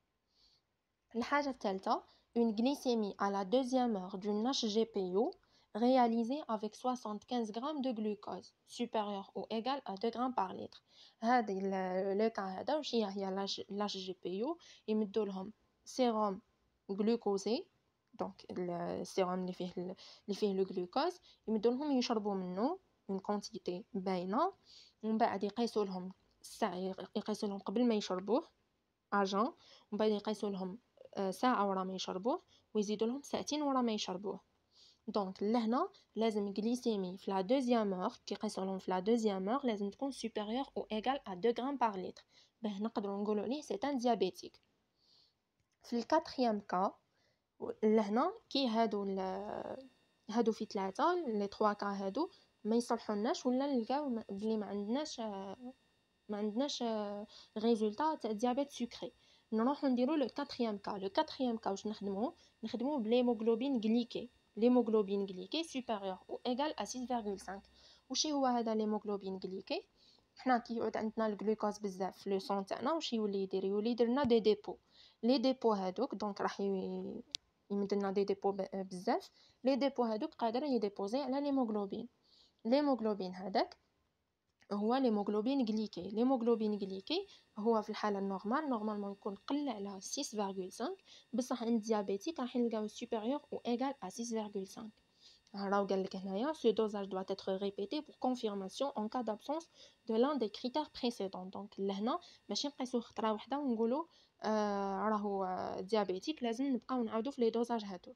الحاجة الثالثة une glycémie à la deuxième heure d'une H G P O réalisée avec soixante-quinze grammes de glucose supérieur ou égal à deux grammes par litre. هذه لو كا هذا واش هي هي لاش جي بي او يمدوا لهم سيروم غلوكوزي. دونك السيروم اللي فيه اللي فيه لو غلوكوز يمدوا لهم يشربوا منه اون كونتيتي باينه، ومن بعد يقيسوا لهم الساعه يقيسوا لهم قبل ما يشربوه اجان، ومن بعد يقيسوا لهم ساعه ورا ما يشربوه ويزيدوا لهم ساعتين ورا ما يشربوه. دونك لهنا لازم glycémie في la deuxième heure كيقيسوا لهم في la deuxième heure لازم تكون supérieure ou égale à deux grammes par litre باه نقدروا نقولوا ليه c'est un diabétique. في الكاتريام كا لهنا كي هادو هادو في ثلاثه لي trois كا هادو ما يصلحوناش ولا نلقاو بلي ما عندناش ما عندناش ريزولطا تاع ديابيت سكري، نروحو نديرو لو كاتريام كا. لو كاتريام كا واش نخدموه نخدموه بليموغلوبين غليكي. ليموغلوبين غليكي supérieur ou égal à six virgule cinq. وشي هو هذا ليموغلوبين غليكي؟ حنا كي يعود عندنا الجلوكوز بزاف في لو سون تاعنا واش يولي يدير؟ يولي يدير لنا دي ديبو. لي ديبو هادوك دونك راح يمد لنا دي ديبو بزاف. لي ديبو هادوك قادر يديبوزي على ليموغلوبين. ليموغلوبين هذاك هو ليموغلوبين غليكي. ليموغلوبين غليكي هو في الحاله النورمال نورمالمون يكون قل على six virgule cinq، بصح عند ديابيتيك راح نلقاو supérieur ou égal à six virgule cinq. راهو قال لك هنايا ce dosage doit être répété pour confirmation en cas d'absence de l'un des critères précédents. donc لهنا ماشي نقيسو خطره واحده ونقولوا آه راهو ديابيتيك، لازم نبقاو نعاودو في لي دوزاج هادو.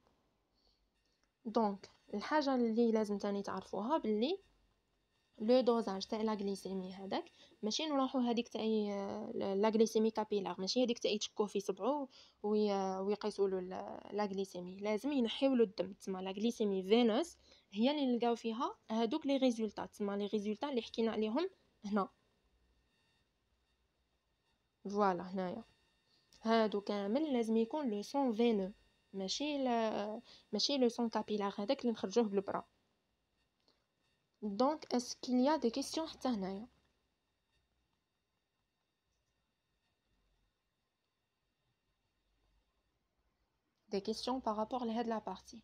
دونك الحاجه اللي لازم تاني تعرفوها باللي لو دوزاج تاع لا غليسيمي هذاك ماشي نروحو هذيك تاع لا غليسيمي كابيلار، ماشي هذيك تاع يتشكو في صبعو ويقيسوا له لا غليسيمي، لازم ينحيو له الدم. تسمى لا غليسيمي فينوس هي اللي نلقاو فيها هذوك لي ريزولطات، تسمى لي ريزولطات اللي حكينا عليهم هنا. فوالا هنايا هادو كامل لازم يكون لو سون فينو، ماشي لا ماشي لو سون كابيلار هذاك اللي نخرجوه بالبرا. Donc, est-ce qu'il y a des questions حتى هنايا؟ Des questions par rapport à la partie.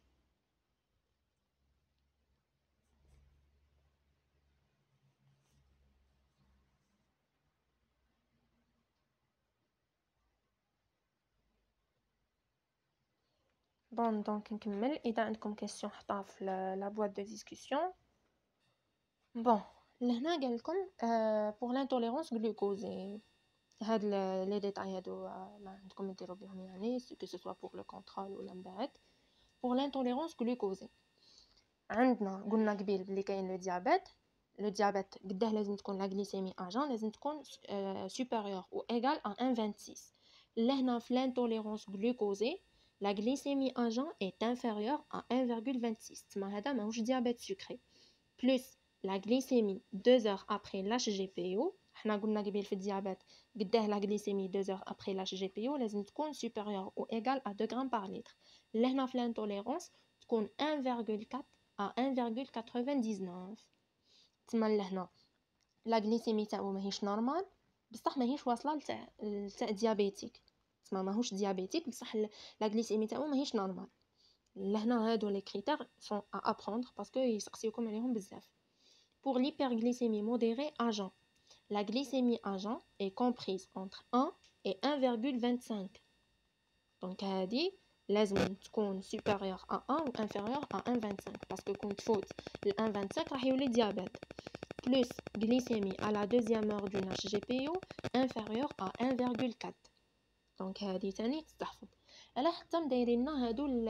Bon, donc نكمل. إذا عندكم question حطها في la boîte de discussion. Bon, لهنا قال لكم pour l'intolérance glucosée هاد لي ديتاي هادو ما عندكم ديروا بهم يعني que ce soit pour le contrôle ولا من بعد. pour l'intolérance glucosée عندنا قلنا قبيل بلي كاين لو ديابيت. لو ديابيت قداه لازم تكون لا غليسيمي اجان لازم تكون supérieure ou égale à un virgule vingt-six. لهنا في l'intolérance glucosée la glycémie agent est inférieure à un virgule vingt-six. تما هذا ماهوش ديابيت سكري. plus la glycémie deux heures après l'H G P O. حنا قلنا قبيل في الديابيت قداه la glycémie deux heures après l'H G P O لازم تكون supérieure ou égale à deux grammes par litre. لهنا في l'intolérance تكون un virgule quatre à un virgule quatre-vingt-dix-neuf. تما لهنا لا غليسيمي تاعو ماهيش نورمال بصح ماهيش واصله لتاع تاع ديابيتيك. تما ماهوش ديابيتيك بصح لا غليسيمي تاعو ماهيش نورمال. لهنا هادو لي كريتير سون ا ابروندر باسكو يسقسيوكم عليهم بزاف. pour l'hyperglycémie modérée agent la glycémie agent est comprise entre un et un virgule vingt-cinq. donc هادي لازم تكون supérieur à un ou inférieur à un virgule vingt-cinq parce que كنت تفوت ل un virgule vingt-cinq راح يولي diabète. plus glycémie à la deuxième heure du H G P O inférieur à un virgule quatre. donc هادي تاني تستحفظ. على حتى مدايرين لنا هادو ال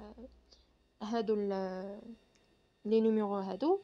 هادو ال لي نيميرو هادو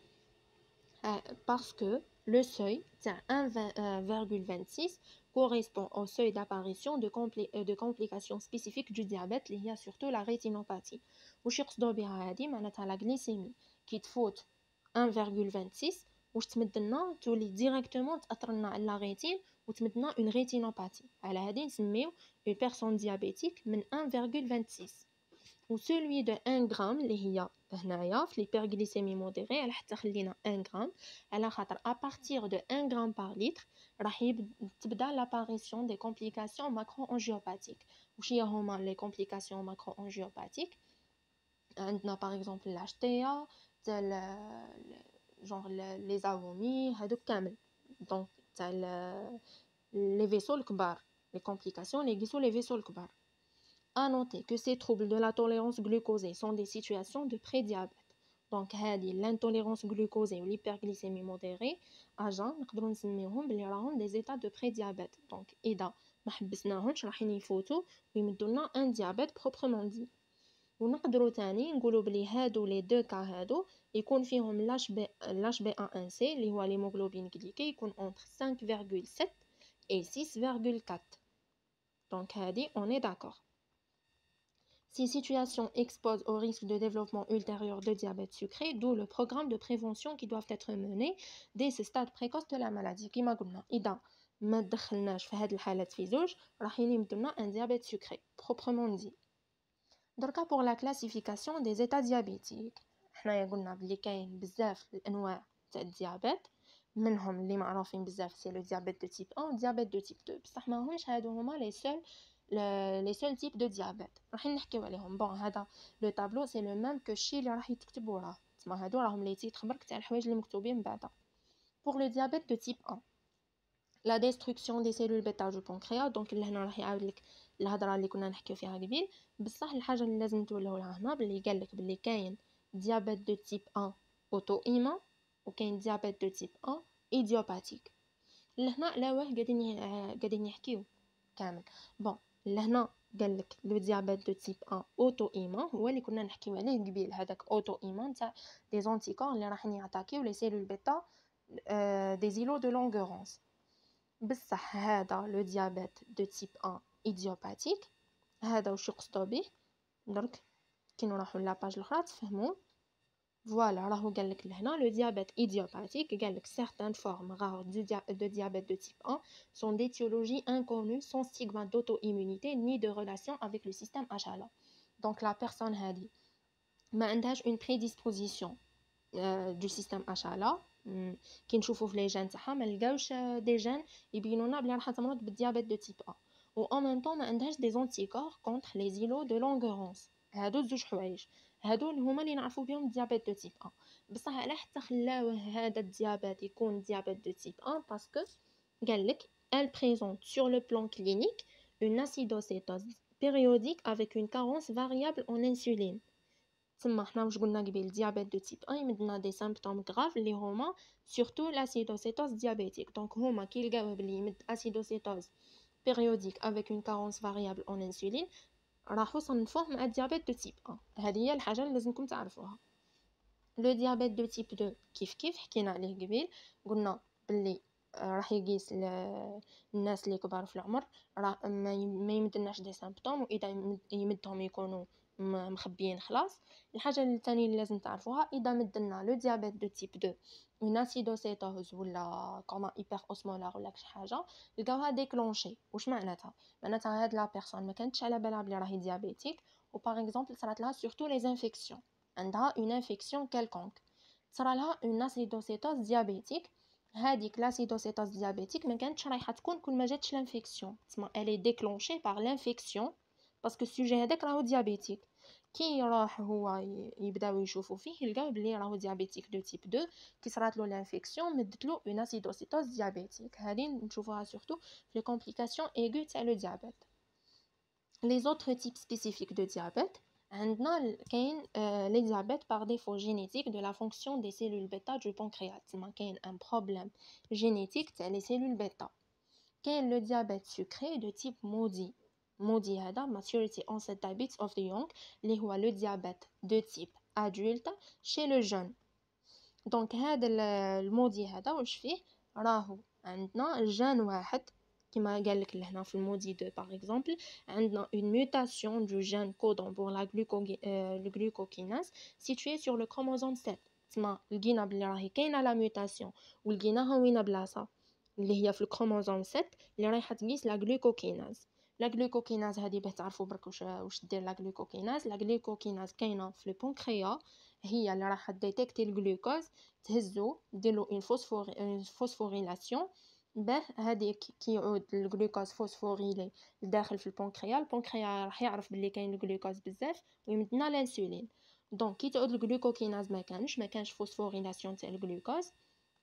parce que le seuil تاع un virgule vingt-six correspond au seuil d'apparition de, compli de complications spécifiques du diabète اللي هي surtout la rétinopathie. واش يقصدوا بها هادي معناتها لا غليسيمي كي تفوت un virgule vingt-six واش تمد لنا تولي ديريكتومون تاثر لنا على لا ريتين وتمد لنا اون ريتينوباثي. على هادي نسميو اون بيرسون ديابيتيك من un virgule vingt-six. و celui de un gramme اللي هي هنايا في l'hyperglycémie modérée على حتى خلينا un gramme على خاطر à partir de un gramme par litre راح تبدا l'apparition des complications macro-angiopathiques. وش هي هما les complications macro-angiopathiques؟ عندنا par exemple l'H T A تاع genre les awomies هادوك كامل donc تاع les vaisseaux الكبار les complications اللي يقيسوا les vaisseaux الكبار. À noter que ces troubles de la tolérance glucosée sont des situations de prédiabète. Donc هذه l'intolérance glucosée ou l'hyperglycémie modérée agent نقدروا نسميوهم بلي راهم des états de prédiabète. donc إذا ما حبسناهمش راح يفوتوا ويمدوا لنا un diabète proprement dit. ونقدروا تاني نقولوا بلي هادو لي دو كا هادو يكون فيهم لاش بي لاش بي ان سي اللي هو l'hémoglobine glyquée يكون entre cinq virgule sept et six virgule quatre. donc هذه on est d'accord. Ces situations exposent au risque de développement ultérieur de diabète sucré, d'où le programme de prévention qui doivent être menés dès ce stade précoce de la maladie. كما قلنا إذا ما دخلناش في هاد الحالات في زوج راح يمدلنا un diabète sucré proprement dit. دركا pour la classification des états diabétiques حنايا قلنا بلي كاين بزاف الانواع تاع الديابيت منهم اللي معروفين بزاف سي لو ديابيت دو تيب واحد ديابيت دو تيب اثنين بصح ماهمش هادو هما لي سول لي سول تيب دو ديابيت راح نحكيو عليهم. بون هذا لو طابلو سي لو ميم كو الشيء اللي راح يتكتب وراه تما هادو راهم لي تيتر برك تاع الحوايج اللي مكتوبين بعدا. pour le diabète de type un la destruction des cellules bêta du pancréas donc لهنا راح يعاود لك الهضره اللي كنا نحكيو فيها قبيل بصح الحاجه اللي لازم تولوا لها هنا باللي قال لك باللي كاين diabète de type un auto-immun وكاين diabète de type un idiopathique. لهنا لا واه قاعدين قاعدين يحكيو كامل. بون لهنا قال لك لو ديابيت دو تيب واحد اوتو ايمون هو اللي كنا نحكيو عليه قبيل هذاك اوتو ايمون تاع دي زونتيكور اللي راح يعطاكيو لي سيلول بيتا دي زيلو دو لونغورونس. بصح هذا لو ديابيت دو تيب واحد ايديوباتيك هذا واش يقصدوا به درك كي نروحوا لاباج الاخرى تفهموا. Voilà, راهو قال لك لهنا le diabète idiopathique قال لك certaines formes rares du dia de diabète de type un sont d'étiologie inconnue sans stigmate d'auto-immunité ni de relation avec le système H L A. donc la personne هذه ما عندهاش une prédisposition euh, du système H L A كي نشوفوا في لي جين تاعها ما نلقاوش دي جين يبينوا لنا بلي راح تمرض بالديابيت دو تيب واحد و en même temps ما عندهاش des anticorps contre les îlots de Langerhans. هادو زوج حوايج هادو اللي هما اللي نعرفوا بهم الديابيت دو تيب واحد. بصح على حتى خلاوه هذا الديابيت يكون ديابيت دو تيب واحد باسكو قال لك elle présente sur le plan clinique une acidocétose périodique avec une carence variable en insuline. تما حنا واش قلنا قبيل ديابيت دو تيب واحد يمدنا دي سيمبتوم غراف اللي هما سورتو لاسيدوسيتوز ديابيتيك. دونك هما كي يلقاوه بلي يمد اسيدوسيتوز périodique avec une carence variable en insuline راحوا صنفوه مع الديابيت دو تيب واحد. هذه هي الحاجه اللي لازمكم تعرفوها. لو ديابيت دو تيب اثنين كيف كيف حكينا عليه قبيل، قلنا باللي راح يقيس الناس اللي كبار في العمر، راه ما يمدلناش دي سيمبتوم، واذا يمدهم يكونوا مخبيين خلاص. الحاجه الثانيه اللي لازم تعرفوها، اذا مدلنا لو ديابيت دو تيب اثنين اون اسيدوسيتوز ولا كوما هيبر اوسمولار ولا شي حاجه، لقاوها ديكلونشي. واش معناتها؟ معناتها هاد لا بيرسون ما كانتش على بالها بلي راهي ديابيتيك، و باغ اكزومبل صرات لها سورتو لي انفيكسيون، عندها اون انفيكسيون كالكونك، صرا لها اون اسيدوسيتوز ديابيتيك. هذيك لاسيدوسيتوز ديابيتيك ما كانتش رايحه تكون كل ما جاتش لانفيكسيون، تسمى الي ديكلونشي باغ لانفيكسيون باسكو السوجي هذاك راهو ديابيتيك. كي يروح هو يبداو يشوفوا فيه يلقاو بلي راهو ديابيتيك دو تيب اثنين، كي صرات له لانفيكسيون مدت له اون اسيدوسيتوز ديابيتيك. هذه نشوفوها سورتو في لي كومبليكاسيون ايغو تاع لو ديابيت. لي زوتر تيب سبيسيفيك دو ديابيت، عندنا كاين لي ديابيت باغ ديفو جينيتيك دو لا فونكسيون دي سيلول بيتا دو بانكرياس، تسمى كاين ان بروبليم جينيتيك تاع لي سيلول بيتا. كاين لو ديابيت سكري دو تيب مودي، مودي هذا maturity onset diabetes of the young اللي هو لو ديابيت دو تيب ادولت chez le jeune. دونك هذا المودي هذا واش فيه؟ راهو عندنا جين واحد كما قال لك لهنا في المودي دو باغ اكزومبل، عندنا une mutation du gène codant pour la le glucokinase situé sur le chromosome sept. تسمى لقينا بلي راهي كاينه لا ميوتاسيون ولقيناها وين بلاصه اللي هي في الكروموزوم سبعة اللي رايحه تقيس لا غلوكوكيناز. لا غلوكوكيناز هذه باه تعرفوا برك واش واش دير لا غلوكوكيناز. لا غلوكوكيناز كاينه في البنكرياس، هي اللي راح ديتيكتي الجلوكوز، تهزو ديرلو اون فوسفور فوسفوريلاسيون باه هذيك كي يعود الجلوكوز فوسفوريلي لداخل في البنكرياس، البنكرياس راح يعرف باللي كاين الجلوكوز بزاف ويمدنا الانسولين. دونك كي تعود الجلوكوكيناز ما كانش ما كانش فوسفوريلاسيون تاع الجلوكوز،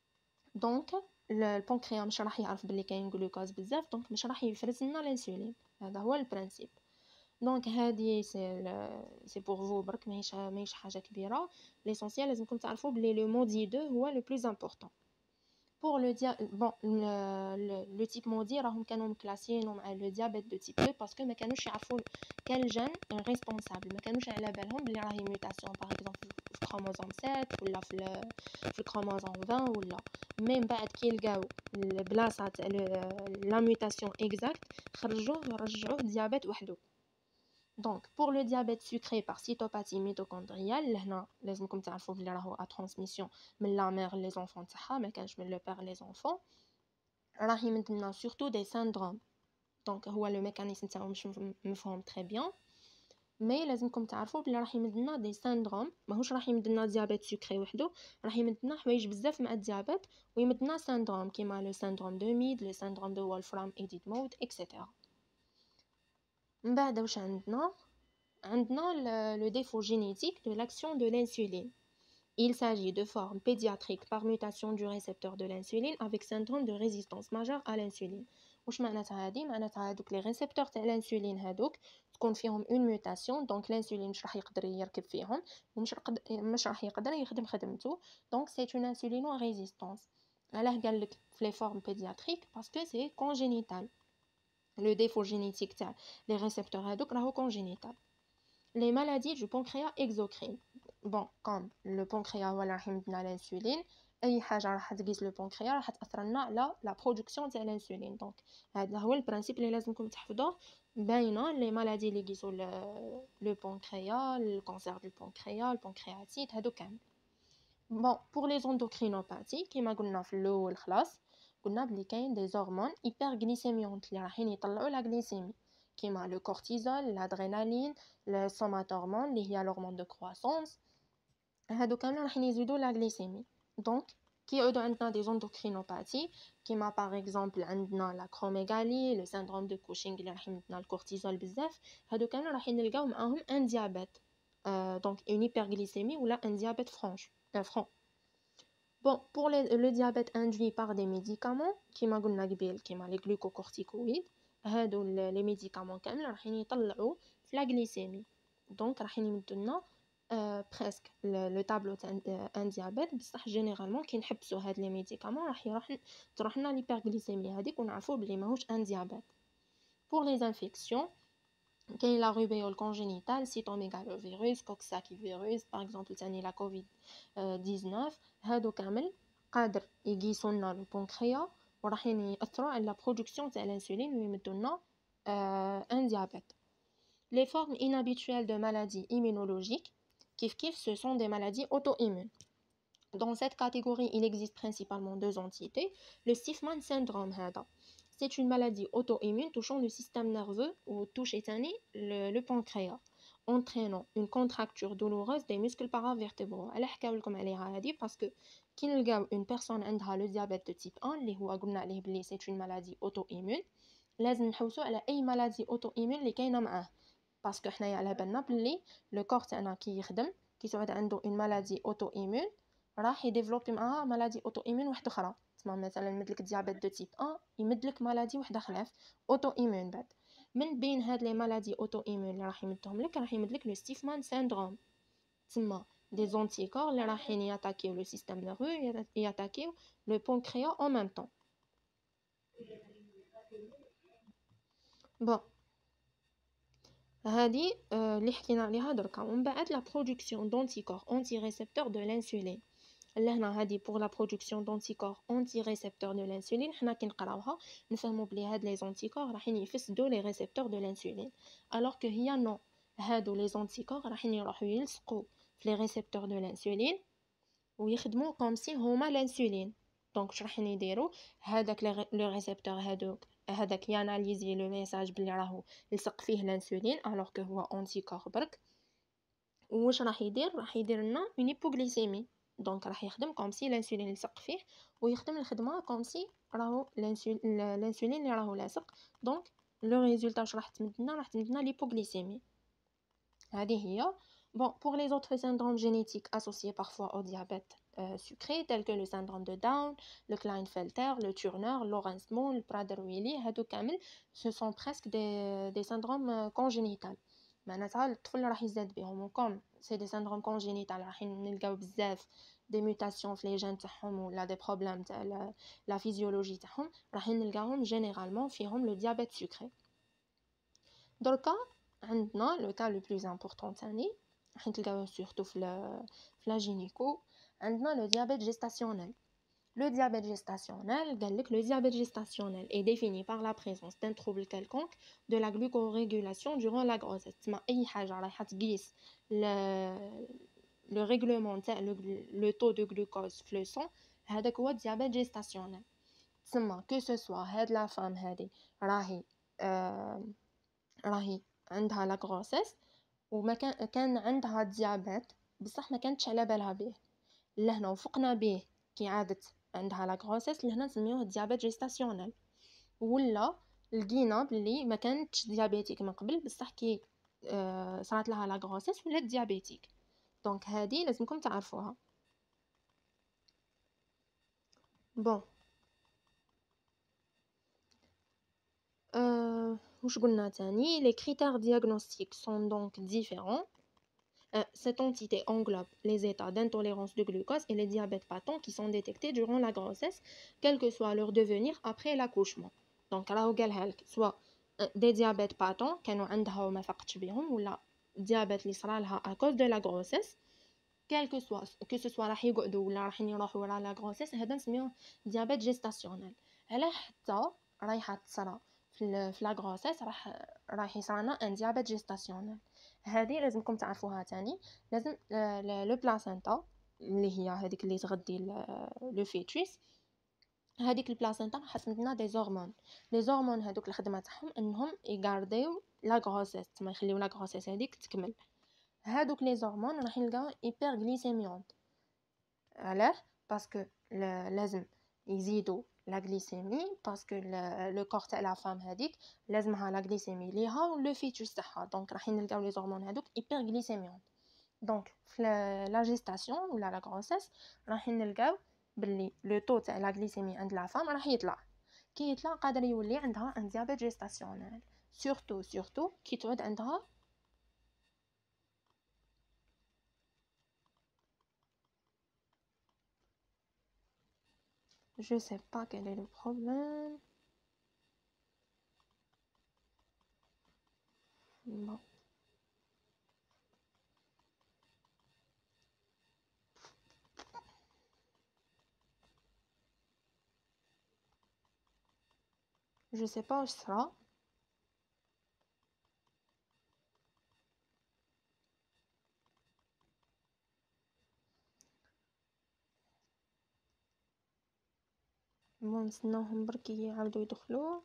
دونك البنكرياس مش راح يعرف باللي كاين جلوكوز بزاف، دونك مش راح يفرز لنا الانسولين. هذا هو البرانسيب. دونك هذه سي سي بور فو برك، ماهيش ماهيش حاجه كبيره. ليسونسيال لازمكم تعرفوا بلي لو مودي اثنين هو لو بلوز امبورطون pour le dia bon le le type maudit راهم كانوا مكلاسيينو مع لو ديابيت دو تيب اثنين باسكو ما كانوش يعرفوا كان جين ريسبونسابل، ما كانوش على بالهم بلي راهي ميوتاسيون باغ اكزومبل في الكروموزوم سبعة ولا في في الكروموزوم عشرين ولا ميم بعد كي لقاو البلاصه تاع لا ميوتاسيون اكزاكت خرجوه رجعوه ديابيت وحده. Donc pour le diabète sucré par cytopathie mitochondriale لهنا لازمكم تعرفوا بلي راهو ا ترانسميسيون من لا مير لي زونفون تاعها، ما كانش من لو بير لي زونفون. راه يمدنا سورتو دي سيندروم، دونك هو لو ميكانيزم تاعو مش مفهوم تري بيان، مي لازمكم تعرفوا بلي راح يمدنا دي سيندروم، ماهوش راح يمدنا ديابيت سكري وحده، راح يمدنا حوايج بزاف مع الديابيت ويمدنا سيندروم كيما لو سيندروم دو ميد، لو سيندروم دو وولفرام ايديت مود اكسيتيرا. من بعد واش عندنا؟ عندنا le défaut génétique de l'action de l'insuline. Il s'agit de formes pédiatriques par mutation du récepteur de l'insuline avec syndrome de résistance majeure à l'insuline. واش معناتها هذه؟ معناتها هذوك لي ريسبتور تاع الانسولين هذوك تكون فيهم اون ميوتاسيون، دونك الانسولين مش راح يقدر يركب فيهم ومش رقد... مش راح يقدر يخدم خدمته، دونك سي اون انسولينو ريزيستانس. علاه قال لك في لي فورم بيدياتريك باسكو سي كونجينيتال. لو ديفو جينيتيك تاع لي ريسبتور هذوك راهو كونجينيتال. Les maladies du pancréas exocrine. Bon, comme le pancréas ولا راح يمدنا الانسولين، اي حاجه راح تقيس لو بانكرياس راح تاثر لنا على لا برودكسيون تاع الانسولين. دونك هذا هو البرانسيب اللي لازمكم تحفظوه. باينه لي مالادي اللي يقيسوا لو بانكرياس، الكانسير دو بانكرياس، البانكرياتيت، هادو كامل. بون بور لي زوندوكرينوباثي كيما قلنا في الاول خلاص، قلنا بلي كاين دي هرمون هايبرغليسيميونت اللي رايحين يطلعوا لا غليسيمي كيما لو كورتيزول، الادرينالين، لو سوماتورمون اللي هي لورمون دو كرواسونس، هادو كامل راح يزيدوا لا غليسيمي. دونك كي يعودوا عندنا دي زوندوكرينوباثي كيما باغ اكزومبل عندنا لا كروميغالي، لو سيندروم دو كوشينغ اللي راح يمدنا الكورتيزول بزاف، هادو كامل راح نلقاو معاهم ان ديابيت، دونك اون هايبرغليسيمي ولا ان ديابيت فرانش فرون. Bon, pour les, le diabète induit par des médicaments كيما قلنا قبيل كيما لي glucocorticoïdes، هادو لي ميديكامون كامل راح يطلعوا في لا غليسيمي، دونك راح يمدوا لنا euh, presque le, le tableau تاع ان diabète بصح جينيرالمون كي نحبسوا هاد لي ميديكامون راح يروح تروح لنا ليبرغليسيمي هذيك ونعرفوا بلي ماهوش ان diabète. Pour les infections كاين لا rubéole congénitale, cytomégalovirus, coxsackie-virus, par exemple تاني la covid dix-neuf, هادو كامل قادر يقيسوا لنا البنكرياس وراح ياثروا على لا برودكسيون تاع الانسولين ويمدوا لنا ان diabète. Les formes inhabituelles de maladies immunologiques, kif kif, ce sont des maladies auto-immunes. Dans cette catégorie, il existe principalement deux entités. Le Stifman syndrome, c'est une maladie auto-immune touchant le système nerveux ou touche le, le pancréas, entraînant une contracture douloureuse des muscles paravertébraux. Parce que quand une personne a le diabète de type un, c'est une maladie auto-immune, لازم نحوسوا على اي maladie auto-immune اللي كاينه معاه. باسكو حنايا على بالنا بلي لو كور تاعنا كي يخدم كي تعود عنده اون مالادي اوتو ايمون راح يديفلوبي معاها مالادي اوتو ايمون واحده اخرى. تسمى مثلا يمدلك ديابيت دو تيب واحد يمدلك مالادي واحده خلاف اوتو ايمون. بعد من بين هاد لي مالادي اوتو ايمون اللي راح يمدهم لك راح يمدلك لو ستيفمان سيندروم. تسمى دي زونتيكور اللي راحين ياتاكيو لو سيستيم نيرفو ياتاكيو لو بانكرياس en même temps. بون هذه اللي حكينا عليها دركا. ومن بعد لا برودكسيون دونتيكور انتي ريسبتور دو لانسولين. لهنا هذه بور لا برودكسيون دونتيكور انتي ريسبتور دو لانسولين حنا كي نقراوها نفهموا بلي هاد لي زونتيكور راحين يفسدوا لي ريسبتور دو لانسولين الوغ كو هي نو. هادو لي زونتيكور راحين يروحوا يلصقوا في لي ريسبتور دو لانسولين ويخدموا كوم سي هما لانسولين. دونك واش راحين يديروا هذاك لو ريسبتور هادوك هذاك ياناليزي لو ميساج بلي راهو لصق فيه الانسولين الوغ كو هو انتيكور برك. واش راح يدير راح يدير لنا اون هيبوغليسيمي. دونك راح يخدم كوم سي الانسولين لصق فيه ويخدم الخدمه كوم سي راهو الانسولين اللي راهو لاصق. دونك لو ريزولتا واش راح تمدنا راح تمدنا ليبوغليسيمي. هذه هي. Bon, pour les autres syndromes génétiques associés parfois au diabète euh, sucré, tels que le syndrome de Down, le Klinefelter, le Turner, Lawrence-Moon, le Prader-Willi, ce sont presque des, des syndromes euh, congénitaux. معناتها الطفل راح يزاد بهم وكم سي دي syndromes congénitaux راح نلقاو بزاف دي ميوتاسيون في لي جين تاعهم ولا دي بروبليم تاع لا فيزيولوجي تاعهم راح نلقاهم جينيرالمون فيهم لو ديابيت سكري. دركا عندنا لو كا لو بلوز امبورطون ثاني راح نلقاوه سورتو في في لا جينيكو. عندنا لو diabète gestationnel. Le diabète gestationnel, le diabète gestationnel est défini par la présence d'un trouble quelconque de la glucorégulation durant la grossesse. تسمى اي حاجه راح تقيس le règlement le, le taux de glucose في le sang هذاك هو diabète gestationnel. تسمى que ce soit هاد la femme هذه راهي آه راهي عندها لا غروسيس وما كان كان عندها ديابيت بصح ما كانتش على بالها به لهنا وفقنا به كي عادت عندها لا غروسيس لهنا نسميوه ديابيت جيستاسيونيل. ولا لقينا بلي ما كانتش ديابيتيك من قبل بصح كي آه صارت لها لا غروسيس ولات ديابيتيك. دونك هذه لازمكم تعرفوها. بون euh, واش قلنا تاني les critères diagnostiques sont donc différents. Euh, cette entité englobe les états d'intolérance de glucose et les diabètes patents qui sont détectés durant la grossesse, quel que soit leur devenir après l'accouchement. Donc, راهو قالها لك soit des diabètes patents كانوا عندها وما فقتش بهم ولا diabète اللي صرا لها à cause de la grossesse, quel que soit que ce soit راح يقعدوا ولا راح يروحوا ورا لا grossesse هذا نسميوه diabète gestationnel. على حتى رايحه تصرا في في لا grossesse راح راح يصرالنا ان diabète gestationnel. هذه لازمكم تعرفوها تاني. لازم لو بلاسينتا اللي هي هذيك اللي تغذي لو فيتوس هذيك البلاسينتا راح تمدنا دي هرمون. لي هرمون هذوك الخدمه تاعهم انهم يغارديو لا غروسيس ما يخليو لا غروسيس هذيك تكمل. هذوك لي هرمون راح نلقاو هيبر غليسيميونت. علاه باسكو لازم يزيدوا لا غليسيمي باسكو لو كور تاع لا فام هذيك لازمها لا غليسيمي ليها ولو فيتوس تاعها. دونك راح نلقاو لي هرمون هذوك هيبر غليسيميونت. دونك في لا جيستاسيون ولا لا غروسيس راح نلقاو باللي لو طو تاع لا غليسيمي عند لا فام راح يطلع. كي يطلع قادر يولي عندها ان ديابيت جيستاسيونيل سورتو سورتو كي تعود عندها Je sais pas quel est le problème. Bon. Je sais pas où ce sera. Bon, نستناوهم برك يعاودوا يدخلوا.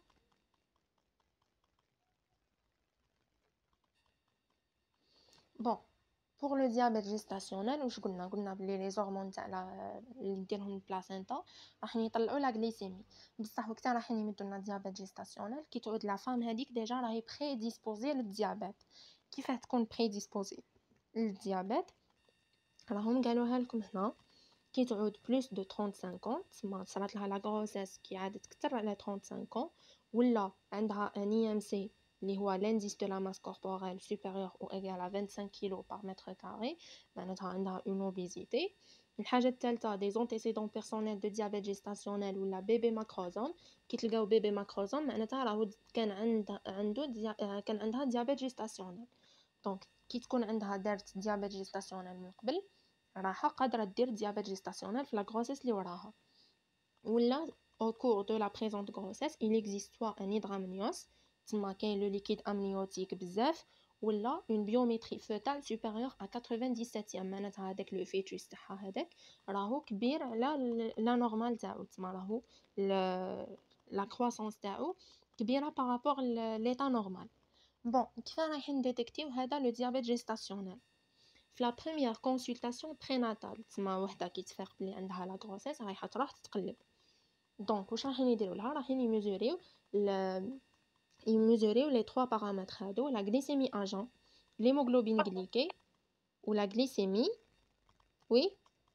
Bon, pour le diabète gestationnel واش قلنا قلنا بلي لي زورمون تاع اللي نديرهم البلاسينتا راح يطلعوا لا غليسيمي بصح وقتها راح يمدوا لنا ديابيت جيستاسيونيل كي تعود لا فام هذيك ديجا راهي بري ديسبوزي للديابيت. كيفاه تكون بري ديسبوزي للديابيت؟ راهم قالوها لكم هنا كي تعود بلوس دو خمسين ما صارت لها لا غروسيس كي عادت كتر على خمسين ans ولا عندها ان اي ام سي اللي هو l'indice de la masse corporelle supérieure ou égale à vingt-cinq kilos par mètre carré معناتها عندها une obésité. الحاجة الثالثة des antécédents personnels de diabète gestationnel ولا بيبي ماكروزوم. كي تلقاو بيبي ماكروزوم معناتها راهو كان عنده عنده ديا... كان عندها ديابيت جيستاسيونيل. دونك كي تكون عندها دارت ديابيت جيستاسيونيل من قبل راحة قادرة دير ديابيت جيستاسيونيل في لا غروسيس اللي وراها. ولا au cours de la présente grossesse il existe soit un hydramnios تما كاين لو ليكيد امنيوتيك بزاف ولا une biométrie fœtale supérieure à quatre-vingt-dix-sept معناتها هذاك لو فيتوس تاعها هذاك راهو كبير على لا نورمال تاعو تما راهو لا كرواسونس تاعو كبيره بارابور ليطا نورمال. بون كيفاه رايحين نديتيكتيو هذا لو ديابيت جيستاسيونيل؟ في لا بروميير كونسلطاسيون بريناتال تما وحده كي تفيق بلي عندها لا غروسيس رايحه تروح تتقلب. دونك واش رايحين يديروا لها؟ رايحين يميزوريو ل يميزوريو لي trois paramètres هادو لا غليسيمي اجون l'hémoglobine glyquée ou la glycémie oui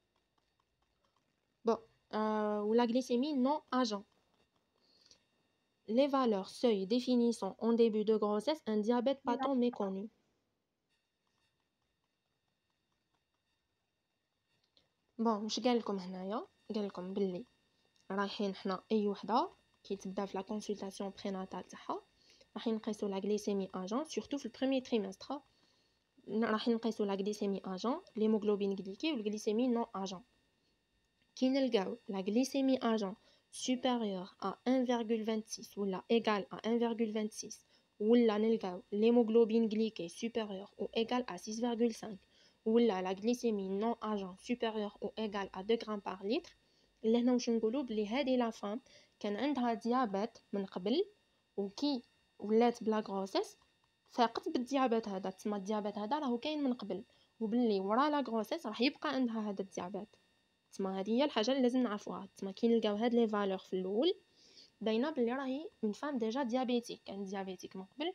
bon euh, ou la glycémie non agent. Les valeurs seuil définissant en début de grossesse un diabète patent méconnu. بون واش قال لكم هنايا؟ قال لكم باللي رايحين حنا اي وحده كي تبدا في لا كونسلطاسيون بريناتال تاعها رايحين نقيسو لا غليسيمي اجون سورتو في البروميير تريمستر رايحين نقيسو لا غليسيمي اجون l'hémoglobine glyquée والغليسيمي نون اجون. كي نلقاو لا غليسيمي اجون supérieur à un virgule vingt-six ولا égal à un virgule vingt-six ولا نلقاو l'hémoglobine glyquée supérieur ou égal à six virgule cinq ولا la glycémie non agent supérieure ou égale à deux grammes par litre لهنا واش نقولوا بلي هذه لا فام كان عندها ديابيت من قبل وكي ولات بلا غروسيس فاقت بالديابيت هذا تسمى الديابيت هذا راهو كاين من قبل وباللي ورا لا غروسيس راح يبقى عندها هذا الديابيت. تسمى هذه هي الحاجه اللي لازم نعرفوها. تسمى كي نلقاو هاد لي فالور في الاول باينه بلي راهي اون فام ديجا ديابيتيك كان ديابيتيك من قبل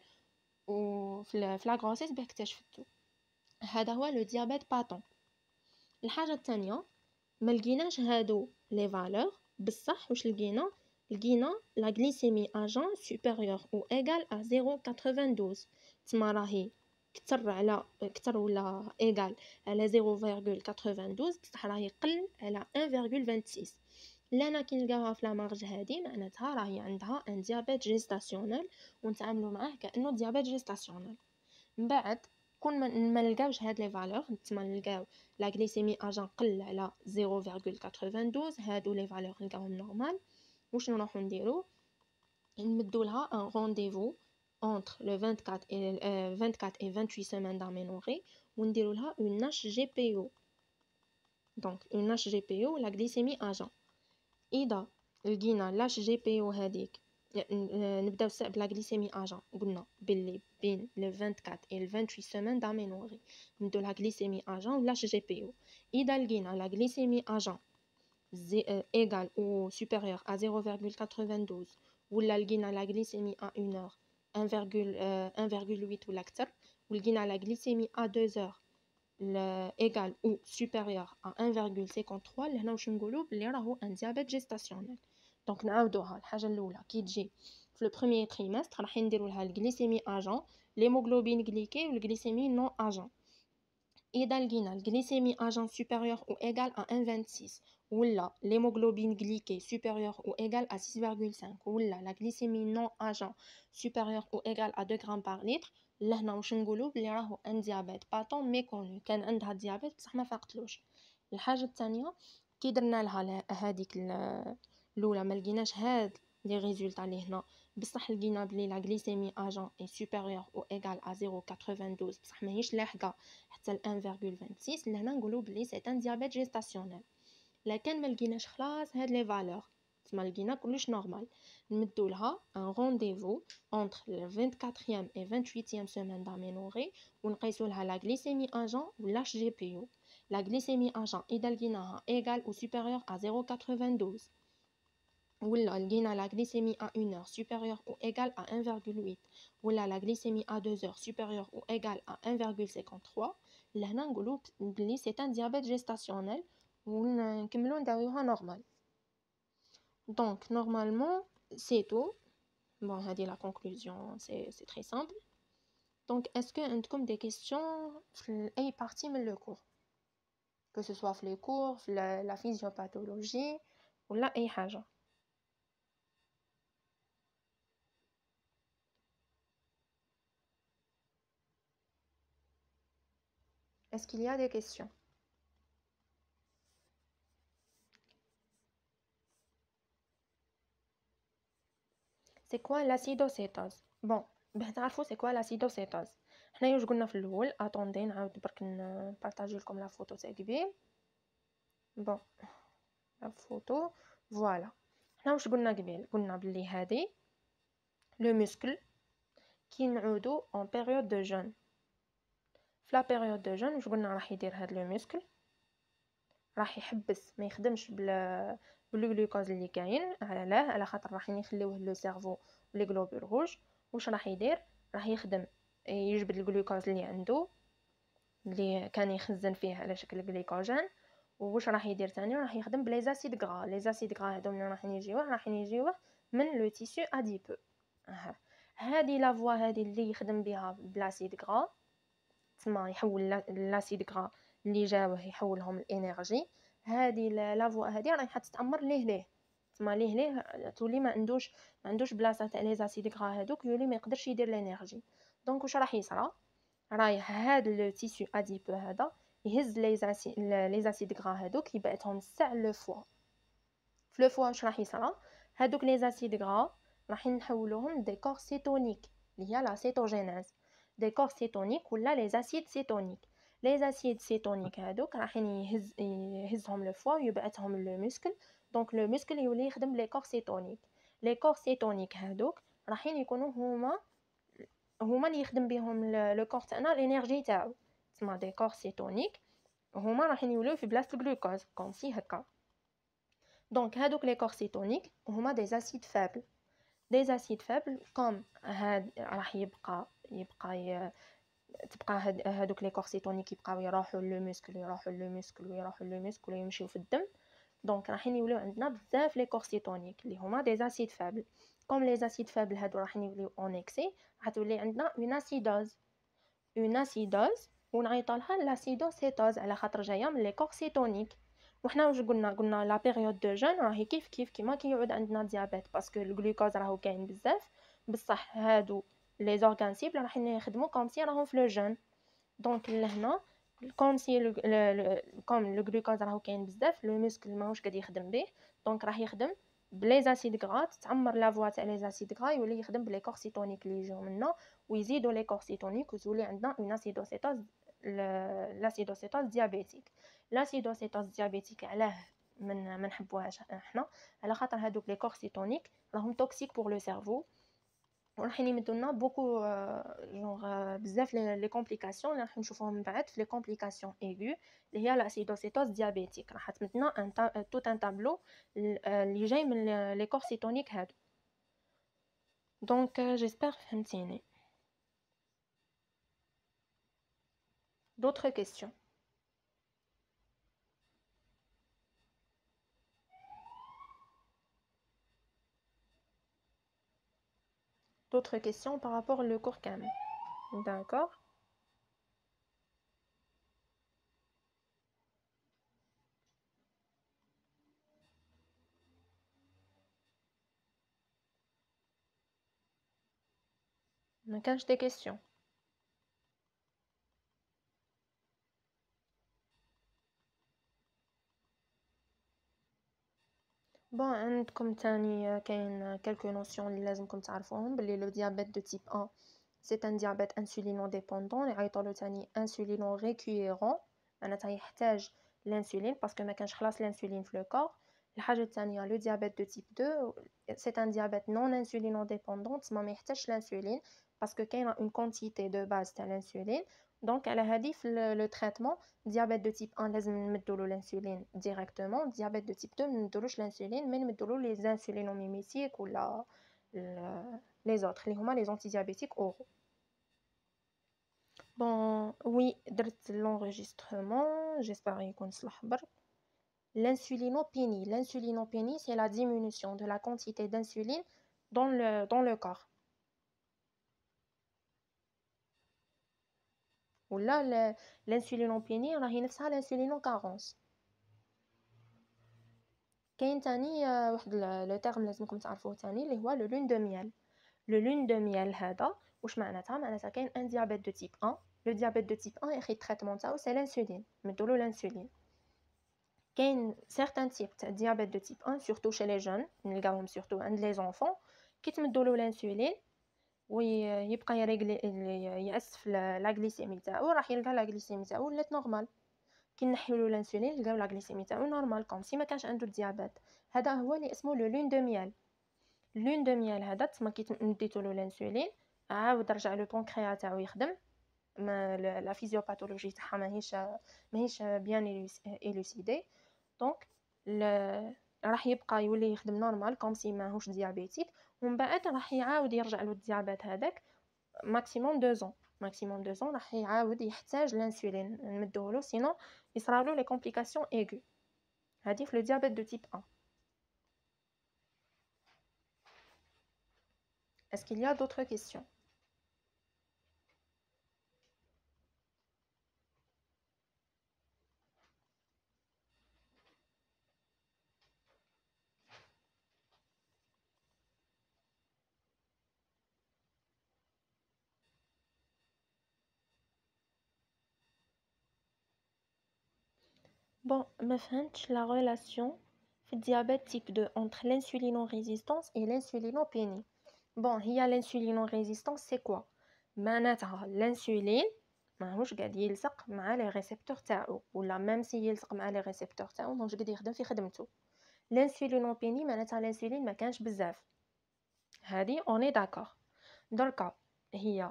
وفي في لا غروسيس باه اكتشفتو. هذا هو لو ديابيت باتون. الحاجه الثانيه ما لقيناش هادو لي فالور بصح واش لقينا؟ لقينا لا غليسيمي اجون سوبيريور او ايغال ا صفر فاصلة اثناش تما راهي كتر على كتر ولا ايغال على صفر فاصلة اثناش بصح راهي قل على واحد فاصلة ستة وعشرين. لنا كي نلقاوها في لا مارج هادي معناتها راهي عندها ان ديابيت جيستاسيونيل ونتعاملوا معاه كانه ديابيت جيستاسيونيل. من بعد كون ما نلقاوش هاد لي فالور تما نلقاو لا غليسيمي اجون قل على صفر فاصلة اثناش هادو لي فالور نلقاوهم نورمال. واش نروحو نديرو؟ نمدو لها ان رونديفو entre le vingt-quatre et euh, vingt-quatre et vingt-huit semaines d'aménorrhée ونديرو لها une H G P O. donc une H G P O la glycémie agent. اذا لقينا ل H G P O هذيك نبداو بلا غليسيمي اجون قلنا باللي بين le vingt-quatre et le vingt-huit semaines d'aménorrhée نبداو لها غليسيمي اجون ولا H G P O. اذا لقينا لا غليسيمي اجون égal ou supérieur à صفر فاصلة اثناش ولا لقينا لا غليسيمي à une heure un virgule huit ولا اكثر ولقينا لا غليسيمي à deux heures égal ou supérieur à un virgule cinquante-trois لهنا واش نقولوا بلي راهو ان ديابيت جيستاسيونيل. دونك نعاودوها. الحاجه الاولى كي تجي في البروميير تريمستر راح نديروا لها الغليسيمي اجون l'hémoglobine glyquée والغليسيمي نون اجون. اذا لقينا الغليسيمي اجون supérieur ou égal à un virgule vingt-six ولا l'hémoglobine glyquée supérieure ou égale à six virgule cinq ولا la glycémie non agent supérieure ou égale à deux grammes par litre لهنا واش نقولوا بلي راهو ان ديابيت باتون ميكونو كان عندها ديابيت بصح ما فاقتلوش. الحاجه الثانيه كي درنا لها هذيك الاولى ما لقيناش هاد لي ريزولطا اللي هنا بصح لقينا بلي لا غليسيمي اجون اي سوبيريور او ايغال ا صفر فاصلة اثنين وثمانين بصح ماهيش لاحقه حتى ل واحد فاصلة ستة وعشرين لهنا نقولوا بلي سي ان ديابيت جيستاسيونيل. لكن ما لقيناش خلاص هاد لي فالور تما لقينا كلش نورمال نمدوا لها ان رونديفو اونتر ل vingt-quatrième et vingt-huitième semaine d'aménorrhée ونقيسوا لها لا غليسيمي اجون ولا اتش جي بي يو. لا غليسيمي اجون اذا لقيناها ايغال او سوبيريور ا صفر فاصلة اثنين وثمانين ولا لقينا لا غليسيمي à une heure supérieure ou égale à un virgule huit ولا la glycémie à deux heures supérieure ou égale à un virgule cinquante-trois لهنا نقولوا بلي c'est un diabète gestationnel ونكملوا نداويوها نورمال. donc normalement c'est tout. bon هذه la conclusion c'est c'est très simple. donc est-ce que عندكم des questions في اي partie من le cours que ce soit في les cours في la, la physiopathologie ولا اي حاجه. est-ce qu'il y a des questions? c'est quoi l'acidocétose؟ bon باه تعرفوا c'est quoi l'acidocétose حنايا واش قلنا في الاول اتوندي نعاود برك نبارطاجي لكم لا فوتو تاع قبيل. bon لا فوتو فوالا حنا واش قلنا قبيل قلنا بلي هذه لو مسكل كي نعودو en période de jeûne في لا période de jeûne واش قلنا راح يدير هذا لو مسكل راح يحبس ما يخدمش بلا بالجلوكوز اللي كاين علاه على خاطر راح يخليوه لو سيرفو لي غلوبول روج واش راح يدير راح يخدم يجبد الجلوكوز اللي عنده اللي كان يخزن فيه على شكل جليكوجين. واش راح يدير ثاني راح يخدم بلي زاسيد غرا لي زاسيد غرا هادو اللي راح يجيوه راح يجيوه من لو تيسو اديبو. اه هذه لا فوا هذه اللي يخدم بها بلاسيد غرا تما يحول لاسيد غرا اللي جاوه يحولهم الانرجي. هذه لا فوا هذه راح تتعمر ليه ليه تما ليه ليه تولي ما عندوش ما عندوش بلاصه تاع لي زاسيد غرا هذوك يولي ما يقدرش يدير الانرجي. دونك واش راح يصرى رايح هذا لو تيسو اديبو هذا يهز لي زاسيد لي زاسيد غرا هذوك يبعثهم ساع لو فوا. في لو فوا واش راح يصرى هذوك لي زاسيد غرا راح نحولوهم دي كور سيتونيك اللي هي لا سيتوجينيز دي كور سيتونيك ولا لي زاسيد سيتونيك. لي زاسيد سيتونيك هذوك راح يهز يهزهم لو فوا ويبعثهم لو مسكل. دونك لو مسكل يولي يخدم لي كور سيتونيك. لي كور سيتونيك هذوك راحين يكونوا هما هما اللي يخدم بهم لو كور تاعنا الانرجي تاعو تسمى دي كور سيتونيك هما راحين يوليو في بلاصه الجلوكوز كوم سي هكا. دونك هادوك لي كور سيتونيك هما دي زاسيد فابل دي زاسيد فابل كوم هاد راح يبقى يبقى ي... تبقى هاد هادوك لي كور سيتونيك يبقاو يروحوا لو مسكل يروحوا لو مسكل ويروحوا لو مسكل ويمشيو في الدم. دونك راحين يوليو عندنا بزاف لي كور سيتونيك اللي هما دي زاسيد فابل. كوم لي زاسيد فابل هادو راحين يوليو اون اكسي راح تولي عندنا اون اسيدوز اون اسيدوز ونعيطوا لها لاسيدوسيتوز على خاطر جايه من لي كور سيتونيك. وحنا واش قلنا قلنا لا بيريود دو جون راهي كيف كيف كيما كيعود عندنا ديابيت باسكو الجلوكوز راهو كاين بزاف بصح هادو لي زورغان سيبل راح يخدموا كوم سي راهم في لو جون. دونك لهنا كوم سي كوم لو جلوكوز راهو كاين بزاف لو مسكل ماهوش قادر يخدم به دونك راح يخدم بلي زاسيد غرا تعمر لا فوا تاع لي زاسيد غرا يولي يخدم بلي كور سيتونيك اللي يجيو منا ويزيدوا لي كور سيتونيك وتولي عندنا اون اسيدوسيتوز لاسيدوسيتوز ديابيتيك. لاسيدوسيتوز ديابيتيك علاه من ما نحبوهاش احنا على خاطر هادوك لي كور سيتونيك راهم توكسيك بور لو سيرفو وراح يمدوا لنا بوكو جونغ بزاف لي كومبليكاسيون اللي راح نشوفوهم من بعد في لي كومبليكاسيون ايغو اللي هي لاسيدوسيتوز ديابيتيك. راح تمدنا ان توت ان تابلو اللي جاي من لي كور سيتونيك هادو. دونك جيسبر فهمتيني. d'autres questions? d'autres questions par rapport au cours cam? D'accord. ما كانش دي كيسيون. بون عندكم تاني كاين quelques notions اللي لازمكم تعرفوهم باللي لو diabète de type un c'est un diabète insulinodépendant اللي يعيطولو تاني insulino récurrent معناتها يحتاج الانسولين باسكو ما كانش خلاص الانسولين في لو كور. الحاجه الثانيه لو diabète de type deux c'est un diabète non insulinodépendant تسمى ما يحتاجش الانسولين باسكو كاينه une quantité de base تاع الانسولين. دونك على هذه في لو تريتمون diabète de type un لازم نمدولو الانسولين ديريكتومون. diabète de type deux ما نمدولوش الانسولين مي نمدولو لي زانسولينوميميتيك ولا لي زوتر اللي هما لي زونتي ديابيتيك اورو. Bon, oui, درت l'enregistrement, j'espère يكون صلح برك. L'insulinopénie, l'insulinopénie c'est la diminution de la quantité d'insuline dans le dans le corps. ولا l'insulinopénie راهي نفسها l'insulinocarence. كاين تاني واحد لو تيرم لازمكم تعرفوه تاني اللي هو لو لون دو ميال. لو لون دو ميال هذا واش معناتها؟ معناتها كاين ان diabète de type un. Le diabète de type un ياخي التريتمون تاعو سي الانسولين، نمدولو الانسولين. كاين certains types تاع diabète de type un surtout chez les jeunes نلقاوهم surtout عند les enfants كي تمدولو الانسولين ويبقى يريغلي يأسف لا غليسيمي تاعو راح يلقى لا غليسيمي تاعو ولات نورمال. كي نحيولو الانسولين نلقاو لا غليسيمي تاعو نورمال كوم سي ما كانش عنده الديابيت. هذا هو اللي اسمه لو لون دو ميال. لون دو ميال هذا تسمى كي مديتولو الانسولين عاود رجع لو بونكريا تاعو يخدم. ما لا فيزيوباثولوجي تاعها ماهيش ماهيش بيان ايلوسيدي. دونك راح يبقى يولي يخدم نورمال كوم سي ماهوش ديابيتيك ومن بعد راح يعاود يرجع له الديابيت هذاك ماكسيموم deux ans. ماكسيموم deux ans راح يعاود يحتاج الانسولين نمدوه له سينو يصرالو لي كومبليكاسيون ايغو. هذه في لو diabète de type un. Est-ce qu'il y a d'autres questions? Bon, ما فهمتش la relation في diabète type deux entre l'insulinorésistance et l'insulinopénie. Bon, هي l'insulinorésistance c'est quoi؟ معناتها الانسولين ماهوش قاعد يلصق مع لي ريسبتور تاعو ولا ميم سي يلصق مع لي ريسبتور تاعو ماهوش قاعد يخدم في خدمته. الانسولينوبيني معناتها الانسولين ما كانش بزاف. هذه اوني داكور. دركا هي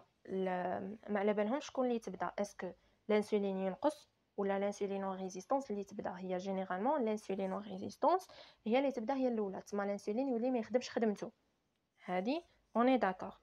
ما على بالهمش شكون اللي تبدا اسكو الانسولين ينقص ولا الانسولينو ريزيستانس اللي تبدا. هي جينيرالمون الانسولينو ريزيستانس هي اللي تبدا هي الاولى تسمى الانسولين يولي ما يخدمش خدمته. هذه اوني داكور.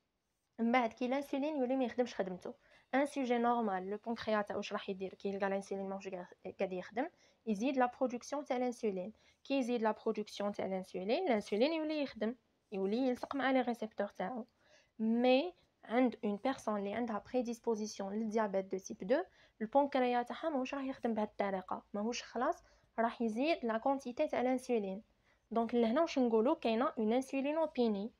من بعد كي الانسولين يولي ما يخدمش خدمته ان سوجي نورمال لو بونكريا تاع واش راح يدير كي يلقى الانسولين ماهوش قاعد يخدم يزيد لا برودكسيون تاع الانسولين. كي يزيد لا برودكسيون تاع الانسولين الانسولين يولي يخدم يولي يلصق مع لي ريسبتور تاعو. مي عند اون بيرسون اللي عندها بريديسبوزيسيون للديابيت دو تيب deux البونكريا تاعها ماهوش راح يخدم بهذه الطريقه ماهوش خلاص راح يزيد لا كونتيتي تاع الانسولين. دونك لهنا واش نقولوا كاينه اون انسولينوبيني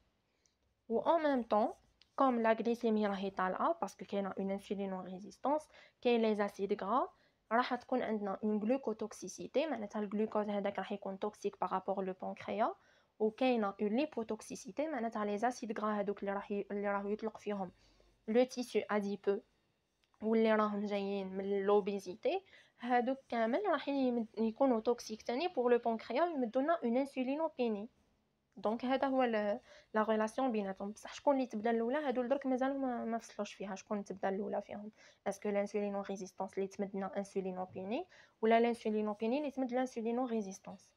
و en même temps comme la glycémie راهي طالعه باسكو كاينه اون انسولينو ريزيستانس كاين لي زاسيد غرا راح تكون عندنا اون غلوكوتوكسيسيتي معناتها الجلوكوز هذاك راح يكون توكسيك بارابور لو بانكريا. وكاينه اون ليبوتوكسيسيتي معناتها لي زاسيد غرا هذوك اللي راح اللي راهو يطلق فيهم لو تيسو اديبو واللي راهم جايين من لوبيزيتي هذوك كامل راح يكونوا توكسيك تاني بور لو بانكريا ويمدوا لنا اون انسولينوبيني. دونك هذا هو لا ريلاسيون بيناتهم. بصح شكون اللي تبدا الاولى هادو درك مازالوا ما, ما فصلوش فيها شكون تبدا الاولى فيهم اسكو الانسولينو ريزيستانس اللي تمدنا انسولينوبيني ولا الانسولينوبيني اللي تمد الانسولينو ريزيستانس.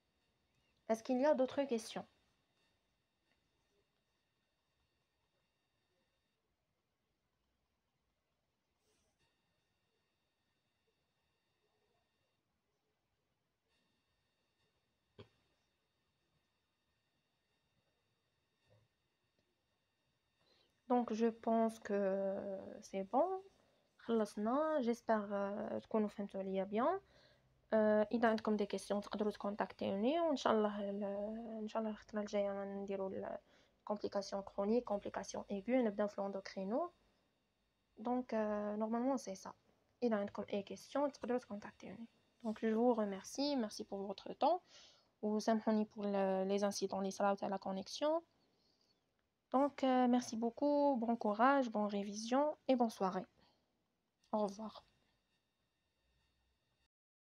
Est-ce qu'il y a d'autres questions? Donc je pense que c'est bon. خلصنا. J'espère euh, تكونوا فهمتوا ليا bien. آه، اذا عندكم دي كيسيون تقدروا تكونتاكتيوني وان شاء الله ال- ان شاء الله الخطره الجايه نديروا complications chroniques, complications aiguës, نبداو في l'endocrino. Donc euh, normalement c'est ça. Et là عندكم اي questions تقدروا تكونتاكتوني. Donc je vous remercie, merci pour votre temps. Ou سامحوني pour le, les incidents اللي صراو تاع la connexion. Donc euh, merci beaucoup, bon courage, bonne révision et bonne soirée. Au revoir.